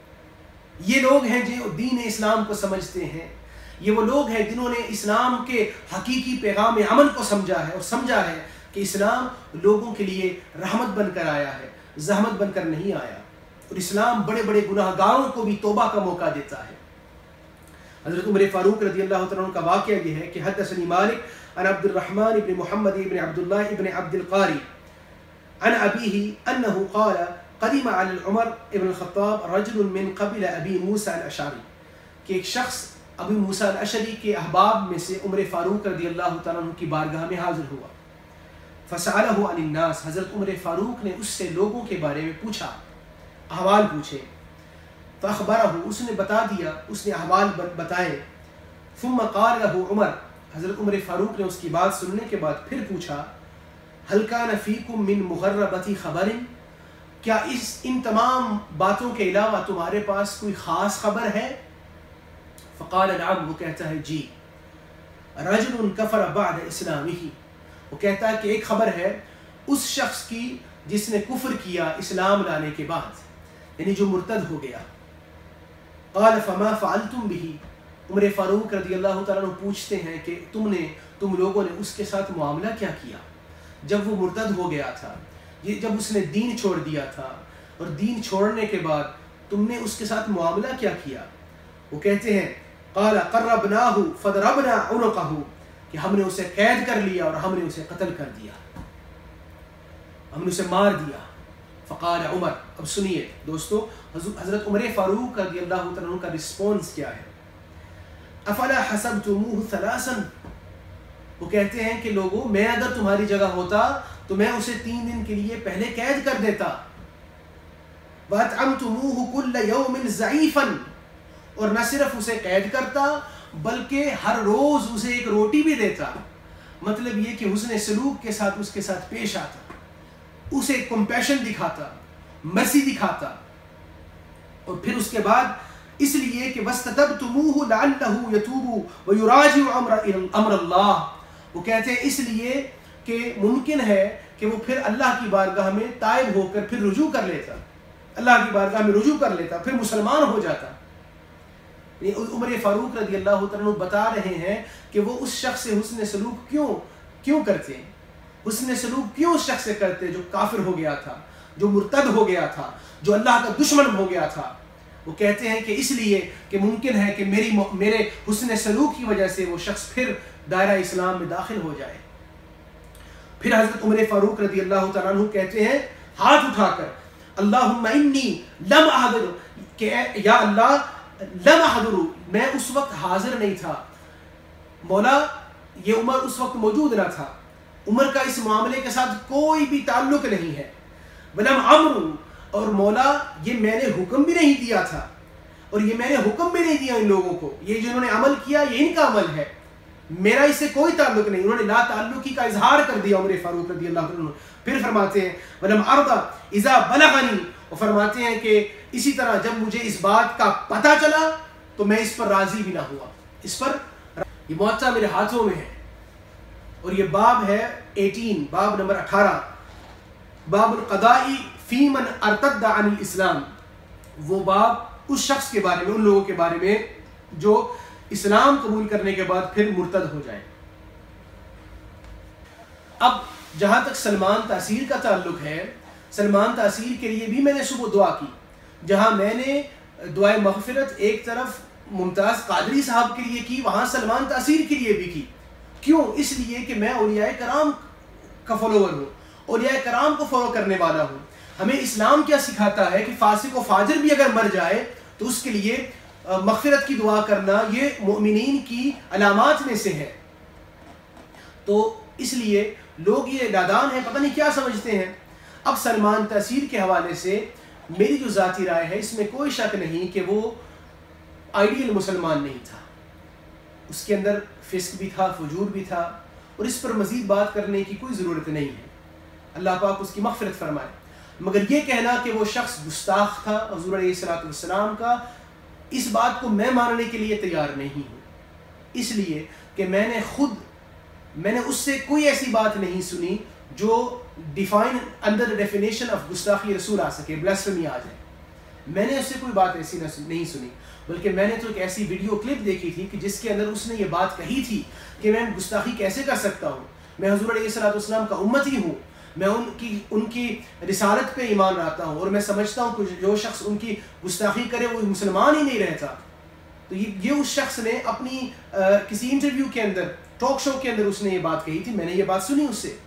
Speaker 3: یہ لوگ ہیں جو دین اسلام کو سمجھتے ہیں، یہ وہ لوگ ہیں جنہوں نے اسلام کے حقیقی پیغام عمل کو سمجھا ہے اور سمجھا ہے کہ اسلام لوگوں کے لیے رحمت بن کر آیا ہے، زحمت بن کر نہیں آیا، اور اسلام بڑے بڑے گناہ گاروں کو بھی توبہ کا موقع دیتا ہے۔ حضرت عمر فاروق رضی اللہ تعالیٰ عنہ کا واقعہ یہ ہے کہ حدثنی مالک عن عبد الرحمن ابن محمد ابن عبداللہ ابن عبد القاری عن أبيه أنه قال قدم على عمر ابن الخطاب رجل من قبل أبي موسى الأشعري کہ ایک شخص ابی موسیٰ الاشعری کے احباب میں سے عمر فاروق رضی اللہ تعالیٰ عنہ کی بارگاہ میں حاضر ہوا۔ فسألہ عن الناس، حضرت عمر فاروق نے اس سے لوگوں کے بارے میں پوچھا، احوال پوچھے۔ فاخبرہ، اس نے بتا دیا، اس نے احوال بتائے۔ ثم قال له عمر، حضرت عمر فاروق نے اس کی بات سننے کے بعد پھر پوچھا، هل كان فيكم من مغربة خبر، کیا اس ان تمام باتوں کے علاوہ تمہارے پاس کوئی خاص خبر ہے؟ فقال نعم، وہ کہتا ہے جی۔ رجل کفر بعد اسلامہ، وہ کہتا ہے کہ ایک خبر ہے اس شخص کی جس نے کفر کیا اسلام لانے کے بعد، یعنی جو مرتد ہو گیا۔ قال فما فعلتم به، عمر فاروق رضی اللہ تعالیٰ عنہ پوچھتے ہیں کہ تم نے تم لوگوں نے اس کے ساتھ معاملہ کیا کیا جب وہ مرتد ہو گیا تھا، یہ جب اس نے دین چھوڑ دیا تھا، اور دین چھوڑنے کے بعد تم نے اس کے ساتھ معاملہ کیا کیا؟ وہ کہتے ہیں قال قربناہ فضربنا عنقہ، کہ ہم نے اسے قید کر لیا اور ہم نے اسے قتل کر دیا، ہم نے اسے مار دیا۔ فقال عمر، اب سنیے دوستو حضرت عمر فاروق رضی اللہ تعالیٰ عنہ کا رسپونس کیا ہے۔ افلا حسبتموہ ثلاثا، وہ کہتے ہیں کہ لوگوں میں اگر تمہاری جگہ ہوتا تو میں اسے تین دن کے لیے پہلے قید کر دیتا۔ وَأَطْعَمْتُمُوهُ كُلَّ يَوْمٍ ضَعِيفًا، اور نہ صرف اسے قید کرتا بلکہ ہر روز اسے ایک روٹی بھی دیتا۔ مطلب یہ کہ حسن سلوک کے ساتھ اس کے ساتھ پیش آتا، اسے کمپیشن دکھاتا، مرسی دکھاتا، اور پھر اس کے بعد اس لیے کہ وَاسْتَتَبْتُمُوهُ لَعَلَّهُ يَتُوبُ وَيُرَاجِعُ أَمْرَ اللَّهِ، وہ کہتے ہیں اس لیے کہ ممکن ہے کہ وہ پھر اللہ کی بارگاہ میں تائب ہو کر پھر رجوع کر لیتا، اللہ کی بارگاہ میں رجوع کر لیتا، پھر مسلمان ہو جاتا۔ عمر فاروق رضی اللہ تعالیٰ عنہ بتا رہے ہیں کہ وہ اس شخص سے حسن سلوک کیوں کیوں کرتے ہیں، حسن سلوک کیوں اس شخص سے کرتے جو کافر ہو گیا تھا، جو مرتد ہو گیا تھا، جو اللہ کا دشمن ہو گیا تھا۔ وہ کہتے ہیں کہ اس لیے کہ ممکن ہے کہ میری میرے حسن سلوک کی وجہ سے وہ شخص پھر دائرہ اسلام میں داخل ہو جائے۔ پھر حضرت عمر فاروق رضی اللہ تعالیٰ عنہ کہتے ہیں ہاتھ اٹھا کر، اللہم انی لم احضر، کہ یا اللہ لم احضر، میں اس وقت حاضر نہیں تھا، مولا یہ عمر اس وقت موجود نہ تھا، عمر کا اس معاملے کے ساتھ کوئی بھی تعلق نہیں ہے، ولم امر، اور مولا یہ میں نے حکم بھی نہیں دیا تھا، اور یہ میں نے حکم بھی نہیں دیا ان لوگوں کو، یہ جنہوں نے عمل کیا یہ ان کا عمل ہے، میرا اس سے کوئی تعلق نہیں۔ انہوں نے لا تعلقی کا اظہار کر دیا عمر فاروق رضی اللہ عنہ۔ پھر فرماتے ہیں ولم ارضى اذا بلغنی، اور فرماتے ہیں کہ اسی طرح جب مجھے اس بات کا پتہ چلا تو میں اس پر راضی بھی نہ ہوا، اس پر یہ موطا میرے ہاتھوں میں ہے، اور یہ باب ہے اٹھارہ، باب نمبر اٹھارہ، باب القضاء فی من ارتد عن الاسلام، وہ باب اس شخص کے بارے میں، ان لوگوں کے بارے میں جو اسلام قبول کرنے کے بعد پھر مرتد ہو جائے۔ اب جہاں تک سلمان تاثیر کا تعلق ہے سلمان تاثیر کے لیے بھی میں نے صبح دعا کی، جہاں میں نے دعائے مغفرت ایک طرف ممتاز قادری صاحب کے لیے کی، وہاں سلمان تاثیر کے لیے بھی کی. کیوں؟ اس لیے کہ میں اولیاء کرام کا فالوور ہوں، اولیاء کرام کو فالو کرنے والا ہوں. ہمیں اسلام کیا سکھاتا ہے کہ فاسق و فاجر بھی اگر مر جائے تو اس کے لیے مغفرت کی دعا کرنا یہ مؤمنین کی علامات میں سے ہے. تو اس لیے لوگ یہ نادان ہیں، پتہ نہیں کیا سمجھتے ہیں. اب سلمان تاثیر کے حوالے سے میری جو ذاتی رائے ہے، اس میں کوئی شک نہیں کہ وہ آئیڈیل مسلمان نہیں تھا. اس کے اندر فسق بھی تھا، فجور بھی تھا، اور اس پر مزید بات کرنے کی کوئی ضرورت نہیں ہے. اللہ پاک اس کی مغفرت فرمائے. مگر یہ کہنا کہ وہ شخص گستاخ تھا حضور علیہ الصلوۃ والسلام کا، اس بات کو میں ماننے کے لیے تیار نہیں ہوں. اس لیے کہ میں نے خود میں نے اس سے کوئی ایسی بات نہیں سنی جو ڈیفائن انڈر ڈیفینیشن آف گستاخی رسول آ سکے، بلاسفیمی آ جائے. میں نے اس سے کوئی بات ایسی نہیں سنی، بلکہ میں نے تو ایک ایسی ویڈیو کلپ دیکھی تھی کہ جس کے اندر اس نے یہ بات کہی تھی کہ میں گستاخی کیسے کر سکتا ہوں، میں حضور علیہ الصلوۃ والسلام کا امتی ہوں، میں ان کی ان کی رسالت پہ ایمان رکھتا ہوں، اور میں سمجھتا ہوں کہ جو شخص ان کی گستاخی کرے وہ مسلمان ہی نہیں رہتا. تو یہ اس شخص نے اپنی کسی انٹرویو کے اندر، ٹاک شو کے اندر اس نے یہ بات کہی تھی. میں نے یہ بات سنی اس سے.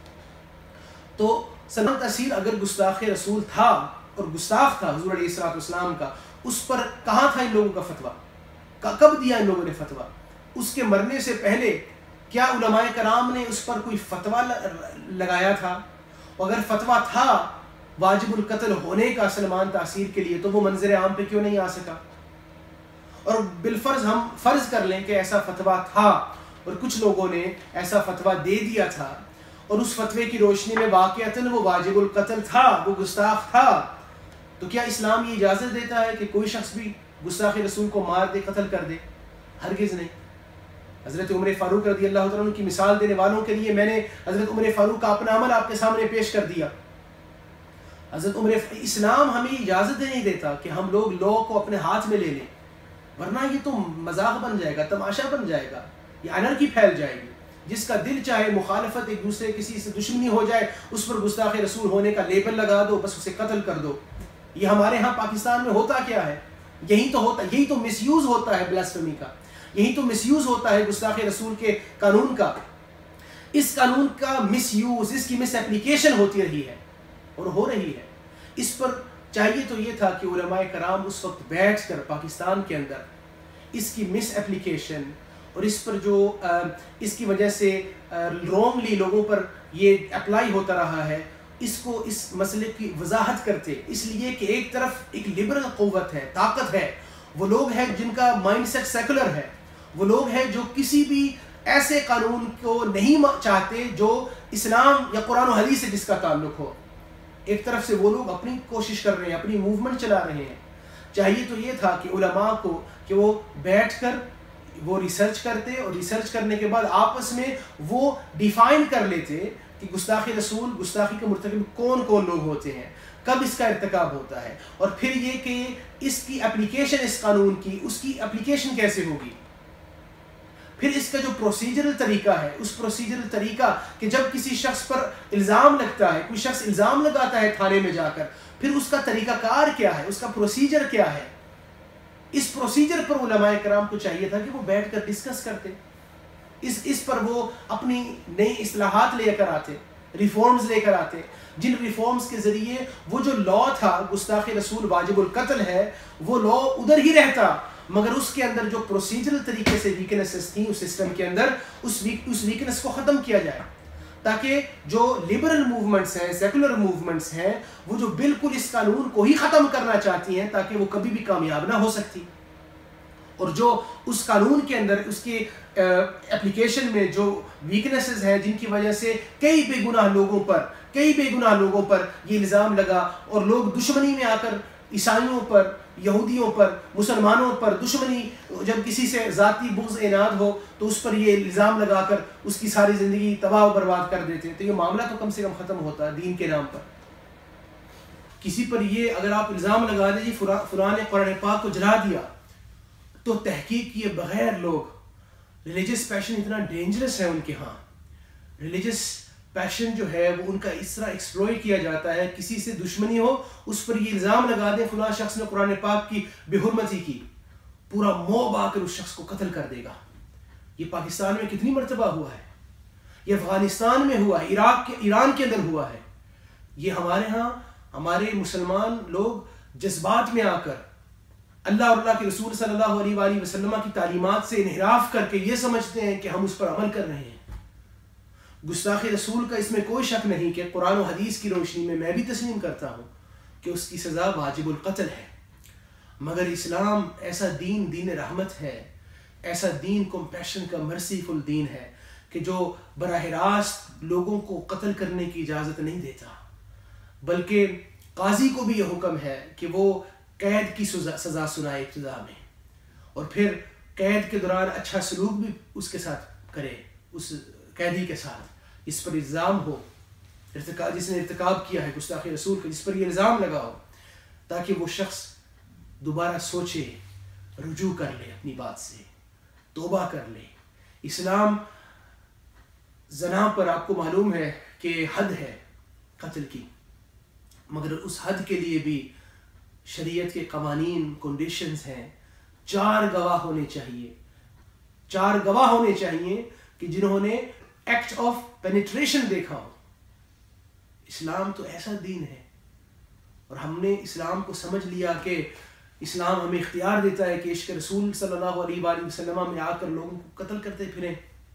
Speaker 3: تو سلمان تاثیر اگر گستاخ رسول تھا اور گستاخ تھا حضور علیہ الصلوۃ والسلام کا، اس پر کہاں تھا ان لوگوں کا فتویٰ؟ کب دیا ان لوگوں نے فتویٰ؟ اس کے مرنے سے پہلے کیا علماء کرام نے اس پر کوئی فتویٰ لگایا تھا؟ اگر فتویٰ تھا واجب القتل ہونے کا سلمان تاثیر کے لیے، تو وہ منظر عام پہ کیوں نہیں آ سکا؟ اور بالفرض ہم فرض کر لیں کہ ایسا فتویٰ تھا اور کچھ لوگوں نے ایسا فتویٰ دے دیا تھا، اور اس فتوے کی روشنی میں واقعتاً وہ واجب القتل تھا، وہ گستاخ تھا، تو کیا اسلام یہ اجازت دیتا ہے کہ کوئی شخص بھی گستاخ رسول کو مار دے، قتل کر دے؟ ہرگز نہیں. حضرت عمر فاروق رضی اللہ تعالیٰ عنہ کی مثال دینے والوں کے لیے میں نے حضرت عمر فاروق کا اپنا عمل آپ کے سامنے پیش کر دیا. حضرت عمر اسلام ہمیں اجازت نہیں دیتا کہ ہم لوگ لا کو اپنے ہاتھ میں لے لیں، ورنہ یہ تو مذاق بن جائے گا، تماشا بن جائے گا، یہ انرکی پھیل جائے گی. جس کا دل چاہے مخالفت، ایک دوسرے کسی سے دشمنی ہو جائے، اس پر گستاخ رسول ہونے کا لیبل لگا دو، بس اسے قتل کر دو. یہ ہمارے ہاں پاکستان میں ہوتا کیا ہے؟ یہی تو ہوتا یہی تو مس یوز ہوتا ہے بلاسفیمی کا، یہی تو مس یوز ہوتا ہے گستاخ رسول کے قانون کا. اس قانون کا مس یوز، اس کی مس اپلیکیشن ہوتی رہی ہے اور ہو رہی ہے. اس پر چاہیے تو یہ تھا کہ علماء کرام اس وقت بیٹھ کر پاکستان کے اندر اس کی مس اپلیکیشن اور اس پر جو اس کی وجہ سے رونگلی لوگوں پر یہ اپلائی ہوتا رہا ہے، اس کو اس مسئلے کی وضاحت کرتے. اس لیے کہ ایک طرف ایک لبرل قوت ہے، طاقت ہے، وہ لوگ ہیں جن کا مائنڈ سیٹ سیکولر ہے، وہ لوگ ہیں جو کسی بھی ایسے قانون کو نہیں چاہتے جو اسلام یا قرآن و حدیث سے جس کا تعلق ہو. ایک طرف سے وہ لوگ اپنی کوشش کر رہے ہیں، اپنی موومنٹ چلا رہے ہیں. چاہیے تو یہ تھا کہ علماء کو کہ وہ بیٹھ کر وہ ریسرچ کرتے، اور ریسرچ کرنے کے بعد آپس میں وہ ڈیفائن کر لیتے کہ گستاخی رسول، گستاخی کے مرتکب کون کون لوگ ہوتے ہیں، کب اس کا ارتکاب ہوتا ہے، اور پھر یہ کہ اس کی اپلیکیشن، اس قانون کی اس کی اپلیکیشن کیسے ہوگی. پھر اس کا جو پروسیجرل طریقہ ہے، اس پروسیجرل طریقہ کہ جب کسی شخص پر الزام لگتا ہے، کوئی شخص الزام لگاتا ہے تھانے میں جا کر، پھر اس کا طریقہ کار کیا ہے، اس کا پروسیجر کیا ہے. اس پروسیجر پر علماء کرام کو چاہیے تھا کہ وہ بیٹھ کر ڈسکس کرتے، اس اس پر وہ اپنی نئی اصلاحات لے کر آتے، ریفارمز لے کر آتے، جن ریفارمز کے ذریعے وہ جو لا تھا گستاخ رسول واجب القتل ہے، وہ لا ادھر ہی رہتا، مگر اس کے اندر جو پروسیجرل طریقے سے ویکنسز تھیں اس سسٹم کے اندر، اس ویک اس ویکنس کو ختم کیا جائے، تاکہ جو لبرل موومنٹس ہیں، سیکولر موومنٹس ہیں، وہ جو بالکل اس قانون کو ہی ختم کرنا چاہتی ہیں تاکہ وہ کبھی بھی کامیاب نہ ہو سکتی. اور جو اس قانون کے اندر اس کے اپلیکیشن میں جو ویکنسز ہیں، جن کی وجہ سے کئی بے گناہ لوگوں پر کئی بے گناہ لوگوں پر یہ الزام لگا، اور لوگ دشمنی میں آ کر عیسائیوں پر، یہودیوں پر، مسلمانوں پر دشمنی، جب کسی سے ذاتی بغض عناد ہو تو اس پر یہ الزام لگا کر اس کی ساری زندگی تباہ و برباد کر دیتے. تو یہ معاملہ تو کم سے کم ختم ہوتا ہے دین کے نام پر. کسی پر یہ اگر آپ الزام لگا دیں جی فلاں نے قرآن پاک کو جلا دیا، تو تحقیق کیے بغیر لوگ، ریلیجس پیشن اتنا ڈینجرس ہے ان کے ہاں، ریلیجس پیشن جو ہے وہ ان کا اس طرح ایکسپلوئٹ کیا جاتا ہے. کسی سے دشمنی ہو اس پر یہ الزام لگا دیں فلاں شخص نے قرآن پاک کی بے حرمتی کی, پورا موب آ کر اس شخص کو قتل کر دے گا. یہ پاکستان میں کتنی مرتبہ ہوا ہے, یہ افغانستان میں ہوا ہے, عراق کے ایران کے اندر ہوا ہے. یہ ہمارے ہاں ہمارے مسلمان لوگ جذبات میں آ کر اللہ اور اللہ کے رسول صلی اللہ علیہ وآلہ وسلم کی تعلیمات سے انحراف کر کے یہ سمجھتے ہیں کہ ہم اس پر عمل کر رہے ہیں. گستاخی رسول کا اس میں کوئی شک نہیں کہ قرآن و حدیث کی روشنی میں میں بھی تسلیم کرتا ہوں کہ اس کی سزا واجب القتل ہے. مگر اسلام ایسا دین دین رحمت ہے, ایسا دین کمپیشن کا مرسیفل دین ہے کہ جو براہ راست لوگوں کو قتل کرنے کی اجازت نہیں دیتا, بلکہ قاضی کو بھی یہ حکم ہے کہ وہ قید کی سزا سنائے ابتدا میں, اور پھر قید کے دوران اچھا سلوک بھی اس کے ساتھ کرے, اس قیدی کے ساتھ اس پر الزام ہو ارتکاب جس نے ارتکاب کیا ہے گستاخی رسول کا, جس پر یہ الزام لگا ہو, تاکہ وہ شخص دوبارہ سوچے, رجوع کر لے اپنی بات سے, توبہ کر لے. اسلام زنا پر آپ کو معلوم ہے کہ حد ہے قتل کی, مگر اس حد کے لیے بھی شریعت کے قوانین کنڈیشنز ہیں. چار گواہ ہونے چاہیے, چار گواہ ہونے چاہیے کہ جنہوں نے ایکٹ آف پینیٹریشن دیکھا ہو. اسلام تو ایسا دین ہے, اور ہم نے اسلام کو سمجھ لیا کہ اسلام ہمیں اختیار دیتا ہے کہ عشق رسول صلی اللہ علیہ وآلہ وسلم میں آ کر لوگوں کو قتل کرتے پھریں.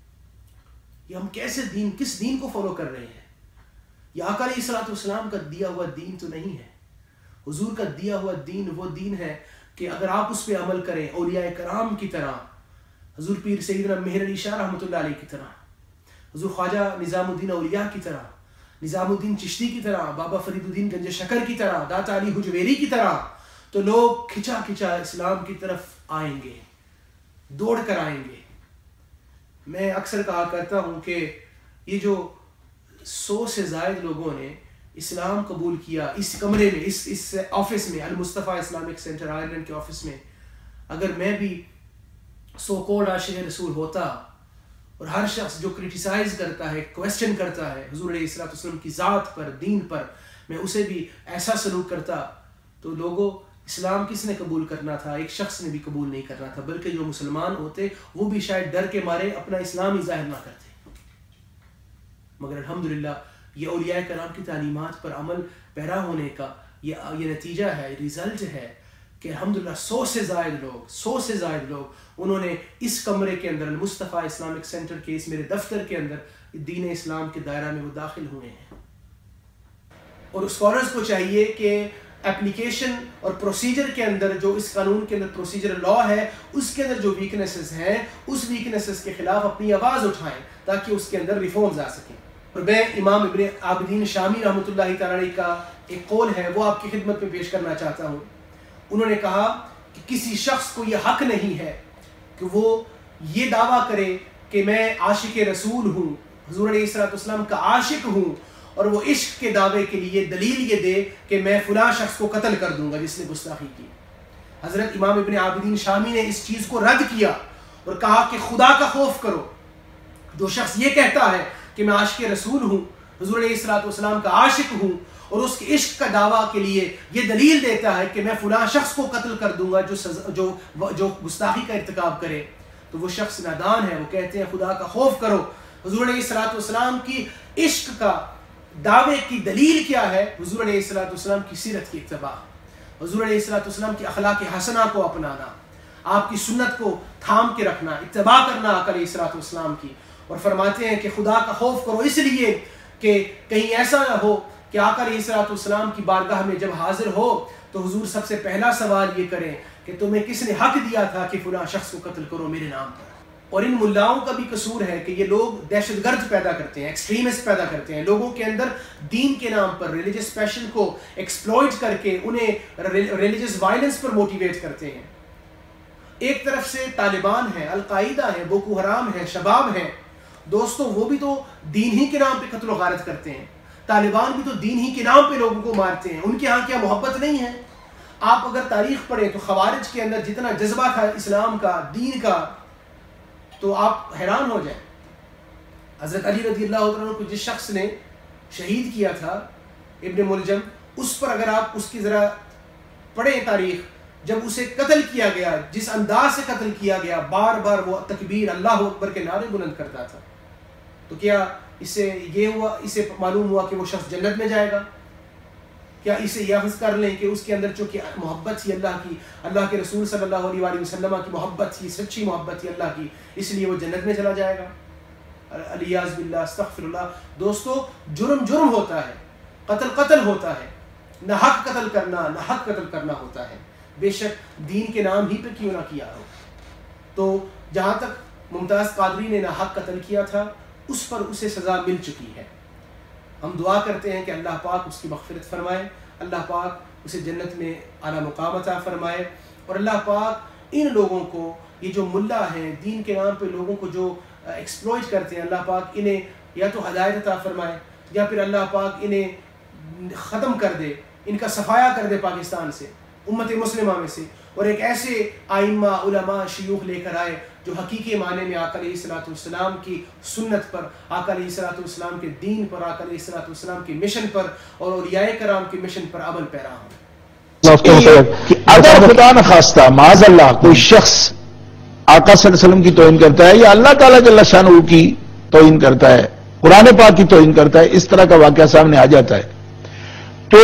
Speaker 3: یہ ہم کیسے دین, کس دین کو فالو کر رہے ہیں؟ یہ آقا علیہ الصلوۃ والسلام کا دیا ہوا دین تو نہیں ہے. حضور کا دیا ہوا دین وہ دین ہے کہ اگر آپ اس پہ عمل کریں اولیاء کرام کی طرح, حضور پیر سیدنا مہر علی شاہ رحمۃ اللہ علیہ کی طرح, حضور خواجہ نظام الدین اولیاء کی طرح, نظام الدین چشتی کی طرح, بابا فرید الدین گنج شکر کی طرح, داتا علی حجویری کی طرح, تو لوگ کھچا کھچا اسلام کی طرف آئیں گے, دوڑ کر آئیں گے. میں اکثر کہا کرتا ہوں کہ یہ جو سو سے زائد لوگوں نے اسلام قبول کیا اس کمرے میں, اس اس آفس میں, المصطفیٰ اسلامک سینٹر آئرلینڈ کے آفس میں, اگر میں بھی سو کوڈ عاشق رسول ہوتا اور ہر شخص جو کرٹیسائز کرتا ہے, کویسچن کرتا ہے حضور علیہ الصلوۃ والسلام کی ذات پر, دین پر, میں اسے بھی ایسا سلوک کرتا, تو لوگوں اسلام کس نے قبول کرنا تھا؟ ایک شخص نے بھی قبول نہیں کرنا تھا, بلکہ جو مسلمان ہوتے وہ بھی شاید ڈر کے مارے اپنا اسلام ہی ظاہر نہ کرتے. مگر الحمدللہ یہ اولیاء کرام کی تعلیمات پر عمل پیرا ہونے کا یہ یہ نتیجہ ہے, رزلٹ ہے کہ الحمدللہ سو سے زائد لوگ سو سے زائد لوگ انہوں نے اس کمرے کے اندر, المصطفیٰ اسلامک سینٹر کے اس میرے دفتر کے اندر دین اسلام کے دائرہ میں وہ داخل ہوئے ہیں. اور اسکالرز کو چاہیے کہ اپلیکیشن اور پروسیجر کے اندر, جو اس قانون کے اندر پروسیجر لا ہے, اس کے اندر جو ویکنیسز ہیں اس ویکنیسز کے خلاف اپنی آواز اٹھائیں تاکہ اس کے اندر ریفارمز آ سکیں. اور میں امام ابن عابدین شامی رحمۃ اللہ تعالی علیہ کا ایک قول ہے وہ آپ کی خدمت میں پیش کرنا چاہتا ہوں. انہوں نے کہا کہ کسی شخص کو یہ حق نہیں ہے کہ وہ یہ دعویٰ کرے کہ میں عاشق رسول ہوں, حضور علیہ الصلوۃ والسلام کا عاشق ہوں, اور وہ عشق کے دعوے کے لیے دلیل یہ دے کہ میں فلاں شخص کو قتل کر دوں گا جس نے گستاخی کی. حضرت امام ابن عابدین شامی نے اس چیز کو رد کیا اور کہا کہ خدا کا خوف کرو. جو شخص یہ کہتا ہے کہ میں عاشق رسول ہوں, حضور علیہ الصلوۃ والسلام کا عاشق ہوں, اور اس کے عشق کا دعویٰ کے لیے یہ دلیل دیتا ہے کہ میں فلاں شخص کو قتل کر دوں گا جو سزا جو جو گستاخی کا ارتکاب کرے, تو وہ شخص نادان ہے. وہ کہتے ہیں خدا کا خوف کرو. حضور علیہ الصلوۃ والسلام کی عشق کا دعوے کی دلیل کیا ہے؟ حضور علیہ الصلوۃ والسلام کی سیرت کی اتباع, حضور علیہ الصلوۃ والسلام کی اخلاق حسنہ کو اپنانا, آپ کی سنت کو تھام کے رکھنا, اتباع کرنا آقا علیہ الصلوۃ والسلام کی. اور فرماتے ہیں کہ خدا کا خوف کرو اس لیے کہ کہیں ایسا نہ ہو کہ آقا علیہ الصلوۃ والسلام کی بارگاہ میں جب حاضر ہو تو حضور سب سے پہلا سوال یہ کریں کہ تمہیں کس نے حق دیا تھا کہ فلاں شخص کو قتل کرو میرے نام پر. اور ان ملاؤں کا بھی قصور ہے کہ یہ لوگ دہشت گرد پیدا کرتے ہیں, ایکسٹریمسٹ پیدا کرتے ہیں, لوگوں کے اندر دین کے نام پر ریلیجس پیشن کو ایکسپلوئٹ کر کے انہیں ریلیجس وائلنس پر موٹیویٹ کرتے ہیں. ایک طرف سے طالبان ہیں, القاعدہ ہیں, بوکو حرام ہیں, شباب ہیں. دوستوں وہ بھی تو دین ہی کے نام پہ قتل و غارت کرتے ہیں, طالبان بھی تو دین ہی کے نام پہ لوگوں کو مارتے ہیں. ان کے ہاں کیا محبت نہیں ہے؟ آپ اگر تاریخ پڑھیں تو خوارج کے اندر جتنا جذبہ تھا اسلام کا, دین کا, تو آپ حیران ہو جائیں. حضرت علی رضی اللہ عنہ کو جس شخص نے شہید کیا تھا ابن ملجم، اس پر اگر آپ اس کی ذرا پڑھیں تاریخ، جب اسے قتل کیا گیا، جس انداز سے قتل کیا گیا، بار بار وہ تکبیر اللہ اکبر کے نعرے بلند کرتا تھا، تو کیا اس سے یہ ہوا، اسے معلوم ہوا کہ وہ شخص جنت میں جائے گا؟ کیا اسے یہ حفظ کر لیں کہ اس کے اندر چونکہ محبت تھی اللہ کی، اللہ کے رسول صلی اللہ علیہ وآلہ وسلم کی محبت تھی، سچی محبت تھی اللہ کی، اس لیے وہ جنت میں چلا جائے گا؟ الیاذ باللہ، استغفر اللہ۔ دوستو، جرم جرم ہوتا ہے، قتل قتل ہوتا ہے، نہ حق قتل کرنا نہ حق قتل کرنا ہوتا ہے، بے شک دین کے نام ہی پہ کیوں نہ کیا ہو۔ تو جہاں تک ممتاز قادری نے نہ حق قتل کیا تھا، اس پر اسے سزا مل چکی ہے۔ ہم دعا کرتے ہیں کہ اللہ پاک اس کی مغفرت فرمائے، اللہ پاک اسے جنت میں اعلیٰ مقام عطا فرمائے، اور اللہ پاک ان لوگوں کو، یہ جو ملا ہیں دین کے نام پہ لوگوں کو جو ایکسپلوئٹ کرتے ہیں، اللہ پاک انہیں یا تو ہدایت عطا فرمائے، یا پھر اللہ پاک انہیں ختم کر دے، ان کا صفایا کر دے پاکستان سے، امت مسلمہ میں سے، اور ایک ایسے آئمہ، علماء، شیوخ لے کر آئے جو حقیقی معنی میں آقا علیہ الصلوۃ والسلام کی سنت پر، آقا علیہ الصلوۃ والسلام کے دین پر، آقا علیہ الصلوۃ والسلام کے مشن پر اور اولیاء کرام کے مشن پر عمل پیرا ہوں۔
Speaker 4: اگر خدا نخواستہ معاذ اللہ کوئی شخص آقا صلی اللہ علیہ وسلم کی توہین کرتا ہے یا اللہ تعالیٰ جل شانہ کی توہین کرتا ہے، قرآن پاک کی توہین کرتا ہے، اس طرح کا واقعہ سامنے آ جاتا ہے، تو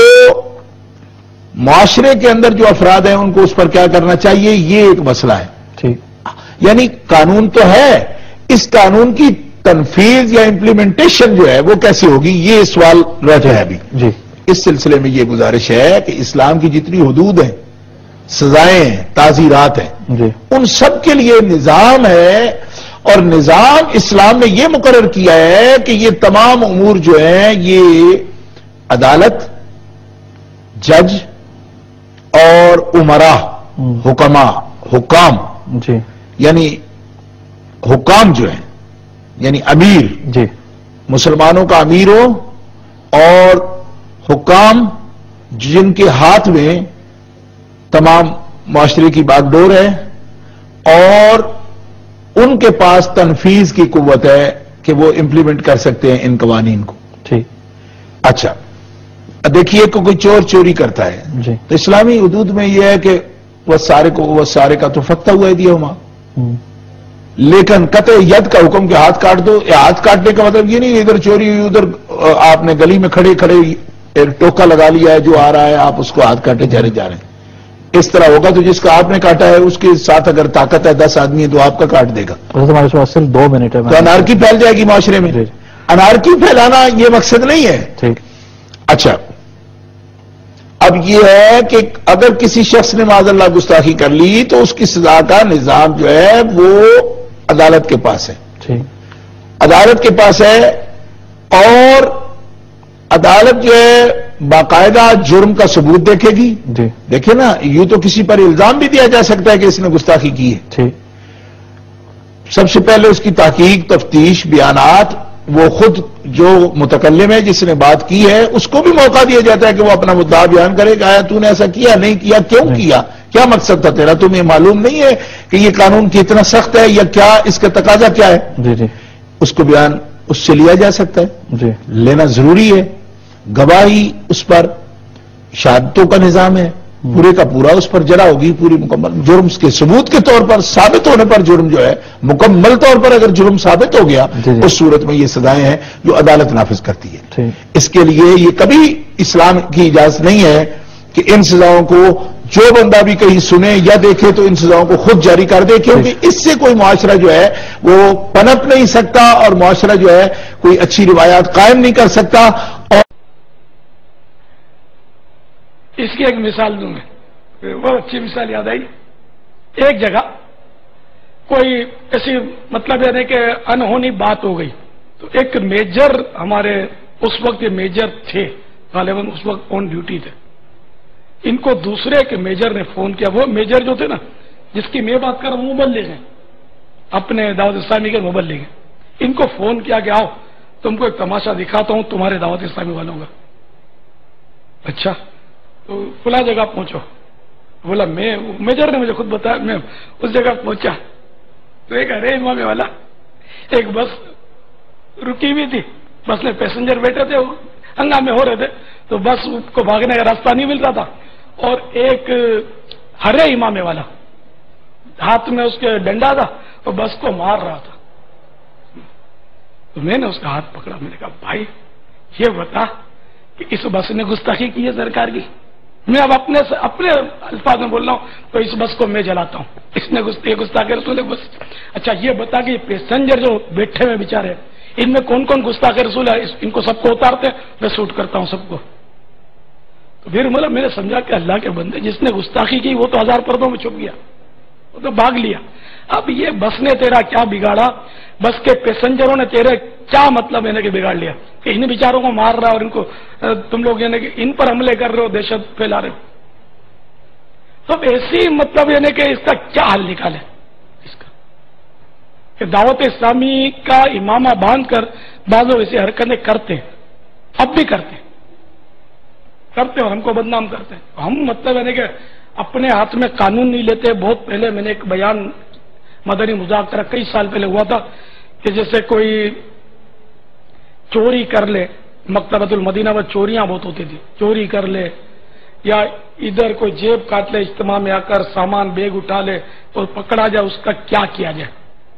Speaker 4: معاشرے کے اندر جو افراد ہیں ان کو اس پر کیا کرنا چاہیے، یہ ایک مسئلہ ہے۔ ٹھیک، یعنی قانون تو ہے، اس قانون کی تنفیذ یا امپلیمنٹیشن جو ہے وہ کیسی ہوگی، یہ سوال رہتا ہے ابھی۔ جی، اس سلسلے میں یہ گزارش ہے کہ اسلام کی جتنی حدود ہیں، سزائیں ہیں، تعزیرات ہیں، جی، ان سب کے لیے نظام ہے، اور نظام اسلام نے یہ مقرر کیا ہے کہ یہ تمام امور جو ہیں یہ عدالت، جج اور امراء، حکما، حکام، جی، یعنی حکام جو ہیں، یعنی امیر، جی، مسلمانوں کا امیر ہو، اور حکام جن کے ہاتھ میں تمام معاشرے کی باغ ڈور ہے، اور ان کے پاس تنفیذ کی قوت ہے کہ وہ امپلیمنٹ کر سکتے ہیں ان قوانین کو۔ ٹھیک، اچھا، دیکھیے کہ کوئی چور چوری کرتا ہے، جی، تو اسلامی حدود میں یہ ہے کہ وہ سارے کو وہ سارے کا تو فتح ہوا ہے دیا ہوا، لیکن قطع ید کا حکم کہ ہاتھ کاٹ دو، ہاتھ کاٹنے کا مطلب یہ نہیں ادھر چوری ہوئی، ادھر آپ نے گلی میں کھڑے کھڑے ایک ٹوکا لگا لیا ہے، جو آ رہا ہے آپ اس کو ہاتھ کاٹے جا رہے جا رہے ہیں، اس طرح ہوگا تو جس کا آپ نے کاٹا ہے اس کے ساتھ اگر طاقت ہے دس آدمی ہے تو آپ کا کاٹ دے گا، ہمارے پاس صرف دو منٹ ہے، تو انارکی پھیل جائے گی معاشرے میں۔ انارکی پھیلانا یہ مقصد نہیں ہے۔ ٹھیک، اچھا، اب یہ ہے کہ اگر کسی شخص نے معاذ اللہ گستاخی کر لی تو اس کی سزا کا نظام جو ہے وہ عدالت کے پاس ہے، عدالت کے پاس ہے، اور عدالت جو ہے باقاعدہ جرم کا ثبوت دیکھے گی۔ جی، دیکھیں نا، یوں تو کسی پر الزام بھی دیا جا سکتا ہے کہ اس نے گستاخی کی ہے، سب سے پہلے اس کی تحقیق، تفتیش، بیانات، وہ خود جو متکلم ہے جس نے بات کی ہے اس کو بھی موقع دیا جاتا ہے کہ وہ اپنا مدعا بیان کرے کہ آیا تو نے ایسا کیا، نہیں کیا، کیوں کیا، کیا مقصد تھا تیرا، تمہیں معلوم نہیں ہے کہ یہ قانون کتنا سخت ہے یا کیا اس کا تقاضا کیا ہے، جی جی، اس کو بیان اس سے لیا جا سکتا ہے، جی، لینا ضروری ہے، گواہی اس پر، شہادتوں کا نظام ہے، پورے کا پورا اس پر جرا ہوگی پوری مکمل، جرم کے ثبوت کے طور پر ثابت ہونے پر جرم جو ہے مکمل طور پر اگر جرم ثابت ہو گیا اس صورت میں یہ سزائیں ہیں جو عدالت نافذ کرتی ہے۔ اس کے لیے یہ کبھی اسلام کی اجازت نہیں ہے کہ ان سزاؤں کو جو بندہ بھی کہیں سنے یا دیکھے تو ان سزاؤں کو خود جاری کر دے، کیونکہ اس سے کوئی معاشرہ جو ہے وہ پنپ نہیں سکتا اور معاشرہ جو ہے کوئی اچھی روایات قائم نہیں کر سکتا۔ اور
Speaker 5: اس کی ایک مثال دوں میں، بہت اچھی مثال یاد آئی۔ ایک جگہ کوئی ایسی مطلب ہے کہ انہونی بات ہو گئی، تو ایک میجر، ہمارے اس وقت یہ میجر تھے، غالباً اس وقت آن ڈیوٹی تھے، ان کو دوسرے کے میجر نے فون کیا، وہ میجر جو تھے نا جس کی میں بات کر رہا ہوں مبلغ ہیں، اپنے دعوت اسلامی کے مبلغ ہیں، ان کو فون کیا کہ آؤ تم کو ایک تماشا دکھاتا ہوں تمہارے دعوت اسلامی والوں کا۔ اچھا، تو فلاں جگہ پہنچو، بولا میں، میجر نے مجھے خود بتایا، میں اس جگہ پہنچا تو ایک ارے امام والا ایک بس रुकी हुई थी, बस में पैसेंजर बैठे थे, वो हंगामे हो रहे थे, तो बस को भागने का रास्ता नहीं मिल रहा था, और एक हरे इमामे वाला हाथ में उसके डंडा था और बस को मार रहा था। तो मैंने उसका हाथ पकड़ा, मैंने कहा भाई ये बता कि इस बस ने गुस्ताखी की है सरकार की। मैं अब अपने अपने अल्फाज में बोल रहा हूं, तो इस बस को मैं जलाता हूं, इसने गुस्ताखी गुस्ताखी रसूल है बस। अच्छा ये बता कि पैसेंजर जो बैठे हुए बेचारे, इनमें कौन कौन गुस्ताखी रसूल है, इनको सबको उतारते, मैं शूट करता हूं सबको। तो फिर मतलब मैंने समझा कि अल्लाह के बंदे, जिसने गुस्ताखी की वो तो हजार पर्दों में छुप गया, वो तो भाग लिया। अब ये बस ने तेरा क्या बिगाड़ा, बस के पैसेंजरों ने तेरे क्या मतलब यानी कि बिगाड़ लिया कि इन बेचारों को मार रहा और इनको तुम लोग यानी कि इन पर हमले कर रहे हो, दहशत फैला रहे हो। तो ऐसी मतलब यानी कि इसका क्या हल निकाले इसका, कि दावत इस्लामी का इमामा बांध कर बाजो ऐसी हरकतें करते हैं, अब भी करते हैं करते हैं और हमको बदनाम करते हैं। हम मतलब यानी कि अपने हाथ में कानून नहीं लेते। बहुत पहले मैंने एक बयान मदनी मुज़ाकरा कई साल पहले हुआ था कि जैसे कोई चोरी कर ले, मकतबतुल मदीना में चोरियां बहुत होती थी, चोरी कर ले या इधर कोई जेब काट ले, इज्तिमा में आकर सामान बैग उठा ले और पकड़ा जाए, उसका क्या किया जाए।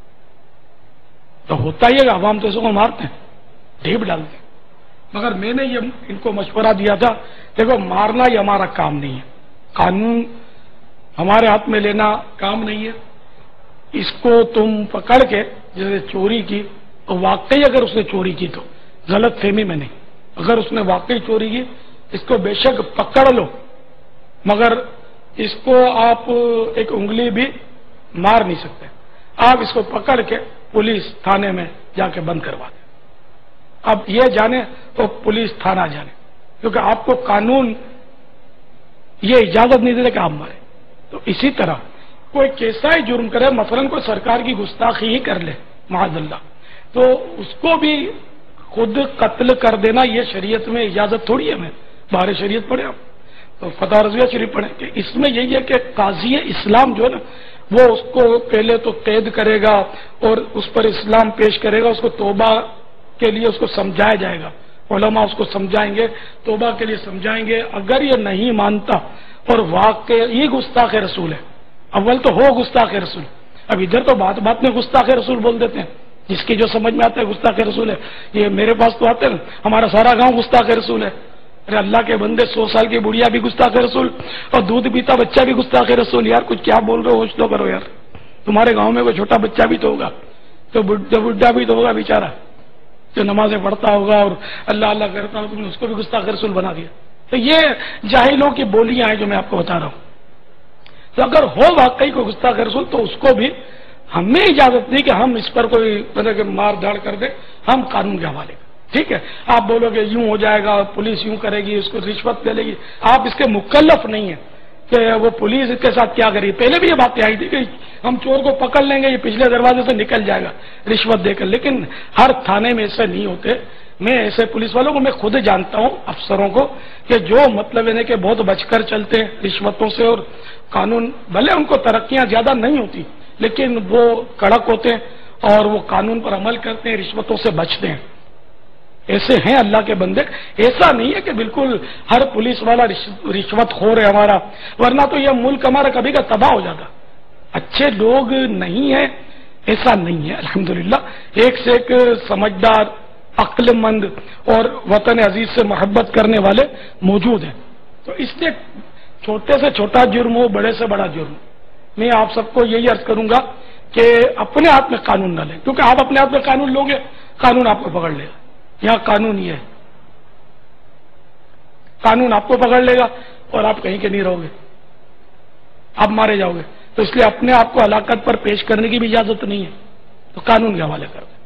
Speaker 5: तो होता ही है अवाम तो इसको मारते हैं, ढीप डालते हैं। मगर मैंने ये इनको मशवरा दिया था, देखो मारना ही हमारा काम नहीं है, कानून हमारे हाथ में लेना काम नहीं है। इसको तुम पकड़ के, जैसे चोरी की, तो वाकई अगर उसने चोरी की तो गलत फहमी में नहीं, अगर उसने वाकई चोरी की इसको बेशक पकड़ लो, मगर इसको आप एक उंगली भी मार नहीं सकते। आप इसको पकड़ के पुलिस थाने में जाके बंद करवा दें। अब ये जाने तो पुलिस थाना जाने, क्योंकि आपको कानून ये इजाजत नहीं देता कि आप मारे। तो इसी तरह कोई कैसा ही जुर्म करे, मसलन कोई सरकार की गुस्ताखी ही कर ले माअज़ल्लाह, तो उसको भी खुद कत्ल कर देना ये शरीयत में इजाजत थोड़ी है। मैं बाहर शरीयत पढ़े आप तो फतवा रज़विया शरीफ पढ़े कि इसमें यही है कि काजी इस्लाम जो है ना, वो उसको पहले तो कैद करेगा और उस पर इस्लाम पेश करेगा, उसको तौबा के लिए उसको समझाया जाएगा, उलमा उसको समझाएंगे, तौबा के लिए समझाएंगे। अगर ये नहीं मानता और वाकई गुस्ताख़ रसूल है, अव्वल तो हो गुस्ताख़ रसूल, अब इधर तो बात बात में गुस्ताख़ रसूल बोल देते हैं, जिसकी जो समझ में आता है गुस्ताख़ रसूल है। ये मेरे पास तो आते हैं, हमारा सारा गांव गुस्ताख़ रसूल है। अरे अल्लाह के बंदे, सौ साल की बुढ़िया भी गुस्ताख़ रसूल और दूध पीता बच्चा भी गुस्ताख़ रसूल। यार कुछ क्या बोल रहे हो, होश तो करो यार। तुम्हारे गांव में कोई छोटा बच्चा भी तो होगा, तो बुढ़ा भी तो होगा बेचारा, जो नमाजें पढ़ता होगा और अल्लाह अल्लाह करता होगा, तुमने उसको भी गुस्ताख़ रसूल बना दिया। तो ये जाहिलों की बोलियां हैं जो मैं आपको बता रहा हूं। तो अगर हो वाकई को गुस्ताख़ रसूल, तो उसको भी हमें इजाजत नहीं कि हम इस पर कोई तरह के मार धाड़ कर दे, हम कानून के हवाले। ठीक है, आप बोलोगे यूं हो जाएगा, पुलिस यूं करेगी, उसको रिश्वत दे लेगी, आप इसके मुकल्लफ नहीं है कि वो पुलिस इसके साथ क्या करेगी। पहले भी ये बातें आई थी कि हम चोर को पकड़ लेंगे, ये पिछले दरवाजे से निकल जाएगा रिश्वत देकर, लेकिन हर थाने में ऐसे नहीं होते। मैं ऐसे पुलिस वालों को मैं खुद जानता हूं, अफसरों को, कि जो मतलब यानी कि बहुत बचकर चलते हैं रिश्वतों से, और कानून भले उनको तरक्कियां ज्यादा नहीं होती लेकिन वो कड़क होते हैं और वो कानून पर अमल करते हैं, रिश्वतों से बचते हैं। ऐसे हैं अल्लाह के बंदे। ऐसा नहीं है कि बिल्कुल हर पुलिस वाला रिश्वत खोर है हमारा, वरना तो यह मुल्क हमारा कभी का तबाह हो जाता। अच्छे लोग नहीं है ऐसा नहीं है, अल्हम्दुलिल्लाह एक से एक समझदार, अक्लमंद और वतन अजीज से मोहब्बत करने वाले मौजूद हैं। तो इसलिए छोटे से छोटा जुर्म हो, बड़े से बड़ा जुर्म, मैं आप सबको यही अर्ज करूंगा कि अपने हाथ में कानून न लें, क्योंकि आप अपने हाथ में कानून लोगे, कानून आपको पकड़ लेगा। यहां कानून ये है, कानून आपको पकड़ लेगा और आप कहीं के नहीं रहोगे, आप मारे जाओगे। तो इसलिए अपने आप को हलाकत पर पेश करने की भी इजाजत नहीं है, तो कानून के हवाले कर दें।